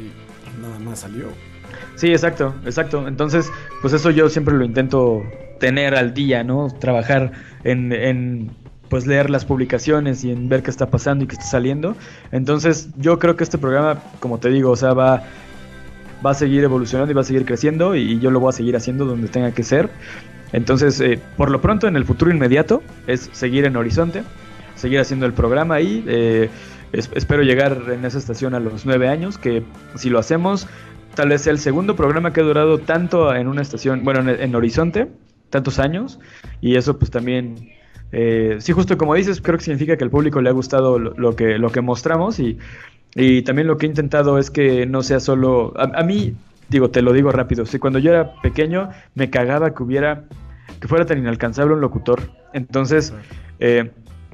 nada más salió. Sí, exacto, exacto. Entonces, pues eso yo siempre lo intento tener al día, ¿no? Trabajar en... en pues leer las publicaciones y en ver qué está pasando y qué está saliendo. Entonces yo creo que este programa, como te digo, o sea, va, va a seguir evolucionando y va a seguir creciendo y yo lo voy a seguir haciendo donde tenga que ser. Entonces, eh, por lo pronto, en el futuro inmediato, es seguir en Horizonte, seguir haciendo el programa ahí. Eh, es, espero llegar en esa estación a los nueve años, que si lo hacemos, tal vez sea el segundo programa que ha durado tanto en una estación, bueno, en, en Horizonte, tantos años, y eso pues también... Eh, sí, justo como dices, creo que significa que al público le ha gustado lo, lo que lo que mostramos y, y también lo que he intentado es que no sea solo... A, a mí, digo, te lo digo rápido, sí, cuando yo era pequeño me cagaba que hubiera... que fuera tan inalcanzable un locutor. Entonces... Eh,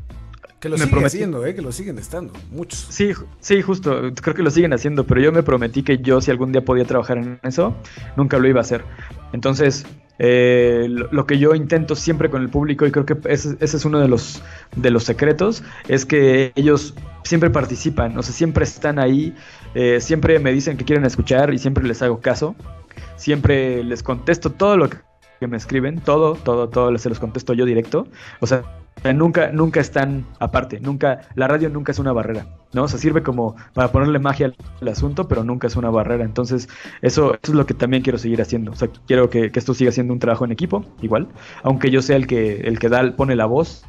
que lo siguen haciendo, eh, que lo siguen estando, muchos. Sí, sí, justo, creo que lo siguen haciendo, pero yo me prometí que yo si algún día podía trabajar en eso, nunca lo iba a hacer. Entonces... Eh, lo, lo que yo intento siempre con el público, y creo que ese, ese es uno de los, de los secretos, es que ellos siempre participan, o sea, siempre están ahí, eh, siempre me dicen que quieren escuchar y siempre les hago caso, siempre les contesto todo lo que me escriben, todo, todo, todo se los contesto yo directo, o sea, nunca, nunca están aparte, nunca, la radio nunca es una barrera, ¿no? O sea, sirve como para ponerle magia al, al asunto, pero nunca es una barrera. Entonces, eso, eso es lo que también quiero seguir haciendo. O sea, quiero que, que esto siga siendo un trabajo en equipo, igual, aunque yo sea el que, el que da, pone la voz,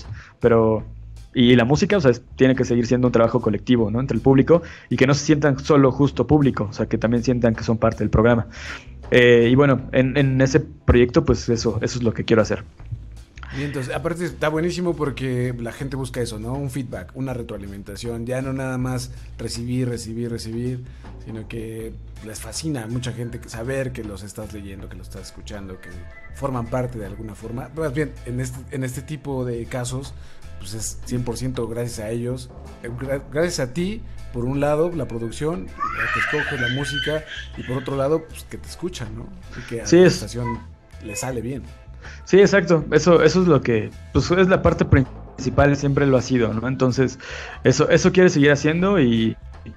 pero, y la música, o sea, es, tiene que seguir siendo un trabajo colectivo, ¿no? Entre el público, y que no se sientan solo justo público, o sea, que también sientan que son parte del programa. Eh, y bueno, en, en ese proyecto, pues eso, eso es lo que quiero hacer. Y entonces, aparte está buenísimo porque la gente busca eso, ¿no? Un feedback, una retroalimentación, ya no nada más recibir, recibir, recibir, sino que les fascina a mucha gente saber que los estás leyendo, que los estás escuchando, que forman parte de alguna forma. Más bien, en este, en este tipo de casos, pues es cien por ciento gracias a ellos, gracias a ti, por un lado, la producción, que escoge la música, y por otro lado, pues que te escuchan, ¿no? Y que a sí, la es... estación le sale bien. Sí, exacto, eso, eso es lo que, pues es la parte principal, siempre lo ha sido, ¿no? Entonces, eso, eso quiere seguir haciendo y,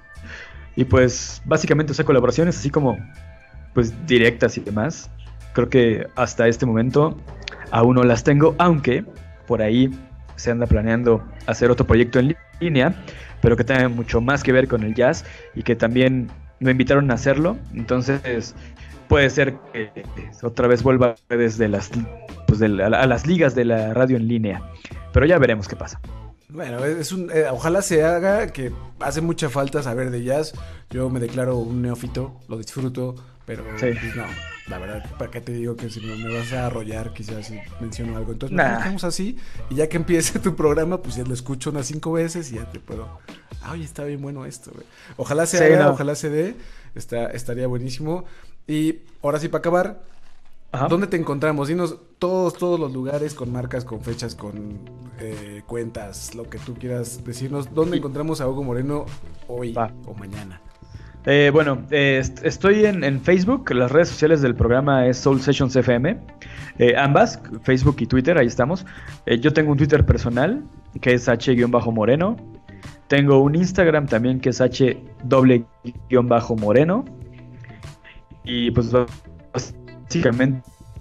y pues básicamente, o sea, colaboraciones así como, pues directas y demás, creo que hasta este momento aún no las tengo, aunque por ahí se anda planeando hacer otro proyecto en línea, pero que tenga mucho más que ver con el jazz y que también me invitaron a hacerlo. Entonces puede ser que otra vez vuelva desde las, pues de la, a las ligas de la radio en línea, pero ya veremos qué pasa. Bueno, es un, eh, ojalá se haga, que hace mucha falta saber de jazz. Yo me declaro un neófito, lo disfruto, pero sí. Pues no, la verdad, ¿para qué te digo que si me, me vas a arrollar quizás si menciono algo? Entonces nah. Nos dejamos así y ya que empiece tu programa, pues ya lo escucho unas cinco veces y ya te puedo... Ah, oye, está bien bueno esto, güey. Ojalá se sí, haga, no. ojalá se dé, está, estaría buenísimo. Y ahora sí, para acabar... Ajá. ¿Dónde te encontramos? Dinos todos, todos los lugares con marcas, con fechas, con eh, cuentas, lo que tú quieras decirnos. ¿Dónde encontramos a Hugo Moreno hoy Va. o mañana? Eh, bueno, eh, estoy en, en Facebook. Las redes sociales del programa es Soul Sessions F M. Eh, ambas, Facebook y Twitter, ahí estamos. Eh, yo tengo un Twitter personal que es H-Moreno. Tengo un Instagram también que es H-Moreno. Y pues... básicamente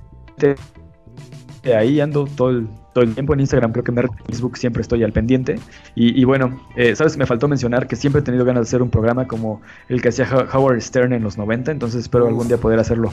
ahí ando todo el, todo el tiempo en Instagram, creo que en Facebook siempre estoy al pendiente y, y bueno, eh, sabes, me faltó mencionar que siempre he tenido ganas de hacer un programa como el que hacía Howard Stern en los noventa, entonces espero Uf. algún día poder hacerlo.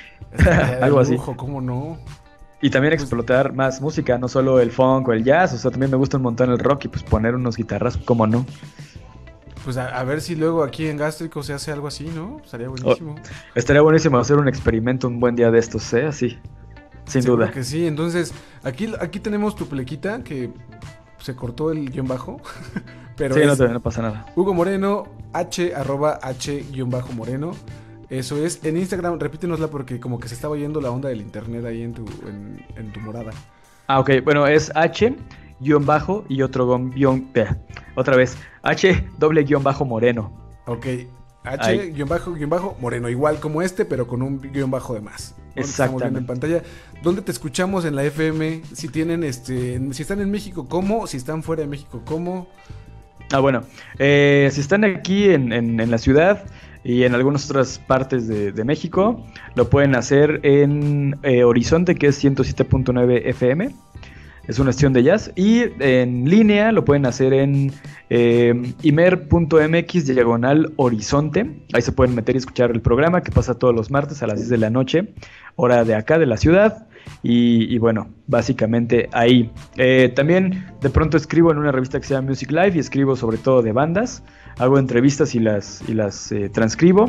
Algo así. Lujo, ¿cómo no? Y también explotar más música, no solo el funk o el jazz, o sea, también me gusta un montón el rock y pues poner unos guitarras, ¿cómo no? Pues a, a ver si luego aquí en Gástrico se hace algo así, ¿no? Estaría buenísimo. Oh, estaría buenísimo hacer un experimento un buen día de estos, ¿eh? Así, sin Seguro duda. que sí, entonces aquí, aquí tenemos tu plequita que se cortó el guión bajo. Pero sí, no, te, no pasa nada. Hugo Moreno, H, arroba H, guión bajo Moreno. Eso es, en Instagram, repítenosla porque como que se estaba yendo la onda del internet ahí en tu, en, en tu morada. Ah, ok, bueno, es H... guión bajo y otro guión, eh, otra vez, H doble guión bajo Moreno. Ok, H guión bajo guión bajo Moreno, igual como este, pero con un guión bajo de más. ¿No? Exactamente. Estamos viendo en pantalla. ¿Dónde te escuchamos en la F M? Si tienen, este, si están en México, ¿cómo? Si están fuera de México, ¿cómo? Ah, bueno, eh, si están aquí en, en, en la ciudad y en algunas otras partes de, de México, lo pueden hacer en eh, Horizonte, que es ciento siete punto nueve F M. Es una estación de jazz. Y en línea lo pueden hacer en eh, imer punto mx diagonal horizonte. Ahí se pueden meter y escuchar el programa que pasa todos los martes a las diez de la noche, hora de acá, de la ciudad. Y, y bueno, básicamente ahí. Eh, también de pronto escribo en una revista que se llama Music Live y escribo sobre todo de bandas. Hago entrevistas y las, y las eh, transcribo.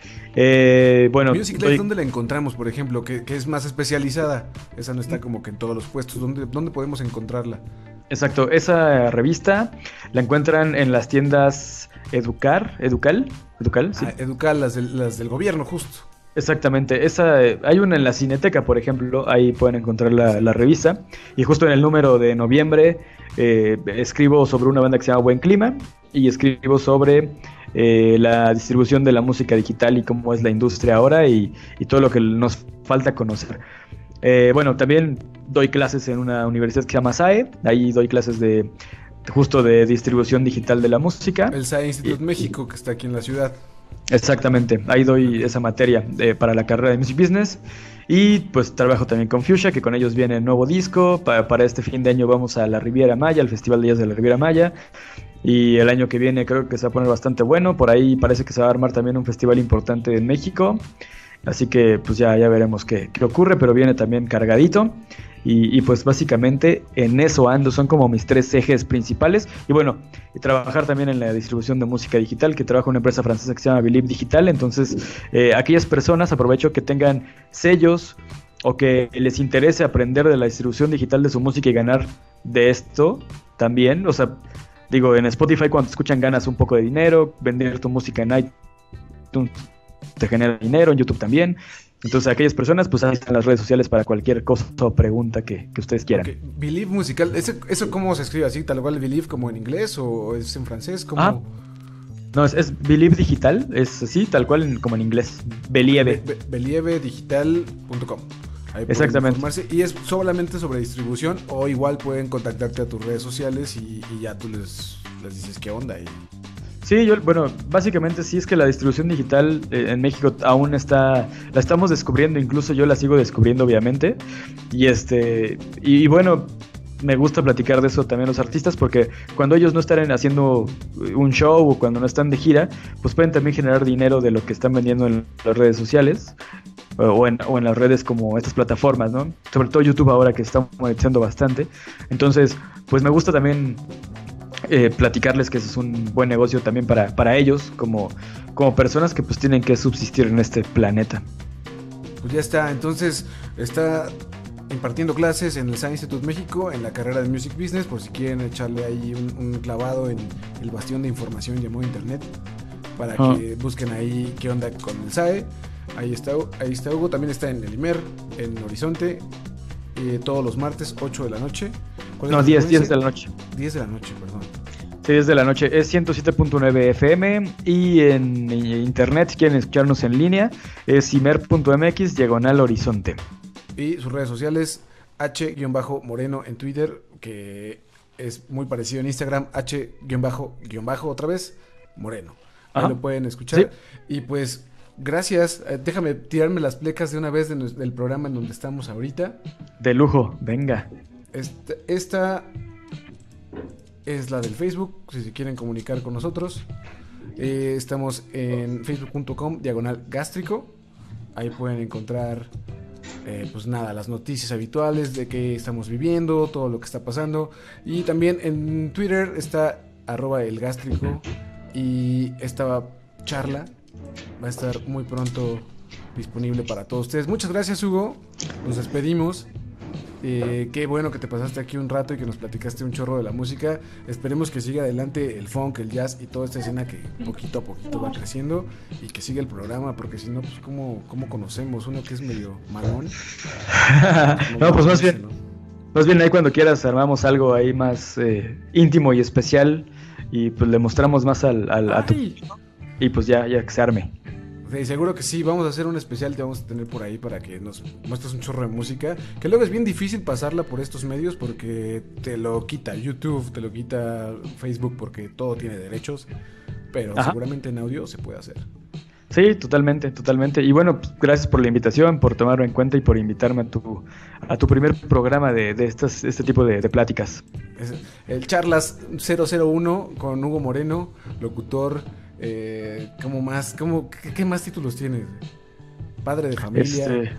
Eh, bueno, Music Live, ¿dónde la encontramos, por ejemplo? Que, que es más especializada. Esa no está como que en todos los puestos. ¿Dónde, dónde podemos encontrarla? Exacto, esa revista la encuentran en las tiendas Educar, Educal, Educal, sí. Ah, Educal, las del, las del gobierno, justo. Exactamente, esa, hay una en la Cineteca, por ejemplo, ahí pueden encontrar la, la revista. Y justo en el número de noviembre eh, escribo sobre una banda que se llama Buen Clima y escribo sobre eh, la distribución de la música digital y cómo es la industria ahora y, y todo lo que nos falta conocer. Eh, bueno, también doy clases en una universidad que se llama S A E, ahí doy clases de justo de distribución digital de la música. El S A E Instituto México, que está aquí en la ciudad. Exactamente, ahí doy esa materia eh, para la carrera de Music Business. Y pues trabajo también con Fuchsia, que con ellos viene el nuevo disco. Pa- para este fin de año vamos a la Riviera Maya, al Festival de Jazz de la Riviera Maya. Y el año que viene creo que se va a poner bastante bueno. Por ahí parece que se va a armar también un festival importante en México. Así que pues ya, ya veremos qué, qué ocurre, pero viene también cargadito. Y, y pues básicamente en eso ando, son como mis tres ejes principales. Y bueno, y trabajar también en la distribución de música digital, que trabajo en una empresa francesa que se llama Believe Digital. Entonces, eh, aquellas personas, aprovecho que tengan sellos o que les interese aprender de la distribución digital de su música y ganar de esto también. O sea, digo, en Spotify cuando te escuchan ganas un poco de dinero, vender tu música en iTunes te genera dinero, en YouTube también. Entonces, aquellas personas, pues ahí están las redes sociales para cualquier cosa o pregunta que, que ustedes quieran. Okay. Believe musical, ¿eso, ¿eso cómo se escribe así? ¿Tal cual Believe como en inglés o es en francés? ¿Cómo? Ah, no, es, es Believe Digital, es así, tal cual en, como en inglés. Believe. Be, be, believe digital punto com. Ahí exactamente. Y es solamente sobre distribución o igual pueden contactarte a tus redes sociales y, y ya tú les, les dices qué onda y... Sí, yo, bueno, básicamente sí es que la distribución digital eh, en México aún está, la estamos descubriendo, incluso yo la sigo descubriendo obviamente, y este, y, y bueno, me gusta platicar de eso también los artistas, porque cuando ellos no están haciendo un show o cuando no están de gira, pues pueden también generar dinero de lo que están vendiendo en las redes sociales o en, o en las redes como estas plataformas, ¿no? Sobre todo YouTube ahora que está monetizando bastante. Entonces, pues me gusta también eh, platicarles que eso es un buen negocio también para, para ellos, como, como personas que pues tienen que subsistir en este planeta. Pues ya está, entonces está impartiendo clases en el Science Institute México, en la carrera de Music Business, por si quieren echarle ahí un, un clavado en el bastión de información llamado Internet, para oh. que busquen ahí qué onda con el S A E. Ahí está, ahí está Hugo, también está en el IMER, en Horizonte, eh, todos los martes, ocho de la noche. No, diez, diez de la noche. diez de la noche, perdón. Sí, diez de la noche, es ciento siete punto nueve F M y en internet, si quieren escucharnos en línea, es imer punto m x diagonal horizonte. Y sus redes sociales, H-Moreno en Twitter, que es muy parecido en Instagram, H-otra vez, Moreno. Ahí Ajá. lo pueden escuchar. Sí. Y pues... Gracias, eh, déjame tirarme las plecas de una vez de nos, del programa en donde estamos ahorita. De lujo, venga. Esta, esta es la del Facebook, si se quieren comunicar con nosotros. Eh, estamos en facebook punto com diagonal gástrico. Ahí pueden encontrar, eh, pues nada, las noticias habituales de qué estamos viviendo, todo lo que está pasando. Y también en Twitter está arroba el gástrico y esta charla va a estar muy pronto disponible para todos ustedes. Muchas gracias, Hugo. Nos despedimos. Eh, qué bueno que te pasaste aquí un rato y que nos platicaste un chorro de la música. Esperemos que siga adelante el funk, el jazz y toda esta escena que poquito a poquito va creciendo y que siga el programa, porque si no, pues ¿cómo, cómo conocemos? Uno que es medio malón. No, pues más bien, ¿no? Más bien ahí cuando quieras armamos algo ahí más eh, íntimo y especial y pues le mostramos más al, al a tu... Y pues ya, ya que se arme. Sí, seguro que sí, vamos a hacer un especial, te vamos a tener por ahí para que nos muestres un chorro de música, que luego es bien difícil pasarla por estos medios porque te lo quita YouTube, te lo quita Facebook porque todo tiene derechos, pero Ajá. seguramente en audio se puede hacer. Sí, totalmente, totalmente. Y bueno, pues, gracias por la invitación, por tomarlo en cuenta y por invitarme a tu a tu primer programa de, de estas, este tipo de, de pláticas. Es el Charlas cero cero uno con Hugo Moreno, locutor. Eh, ¿Cómo más? ¿Cómo, qué, ¿Qué más títulos tienes? Padre de familia. Este...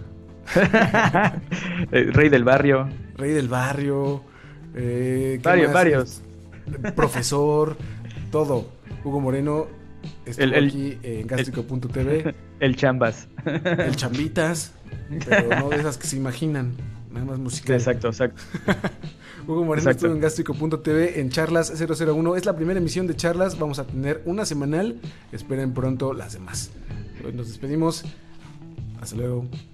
Rey del barrio. Rey del barrio. Eh, varios, varios. Profesor. Todo. Hugo Moreno estuvo el, el, aquí en gástrico punto t v. El Chambas. El Chambitas. Pero no de esas que se imaginan. Nada más musical. Exacto, exacto. Hugo Moreno Exacto. estuvo en gástrico punto t v en Charlas cero cero uno. Es la primera emisión de Charlas. Vamos a tener una semanal. Esperen pronto las demás. Nos despedimos. Hasta luego.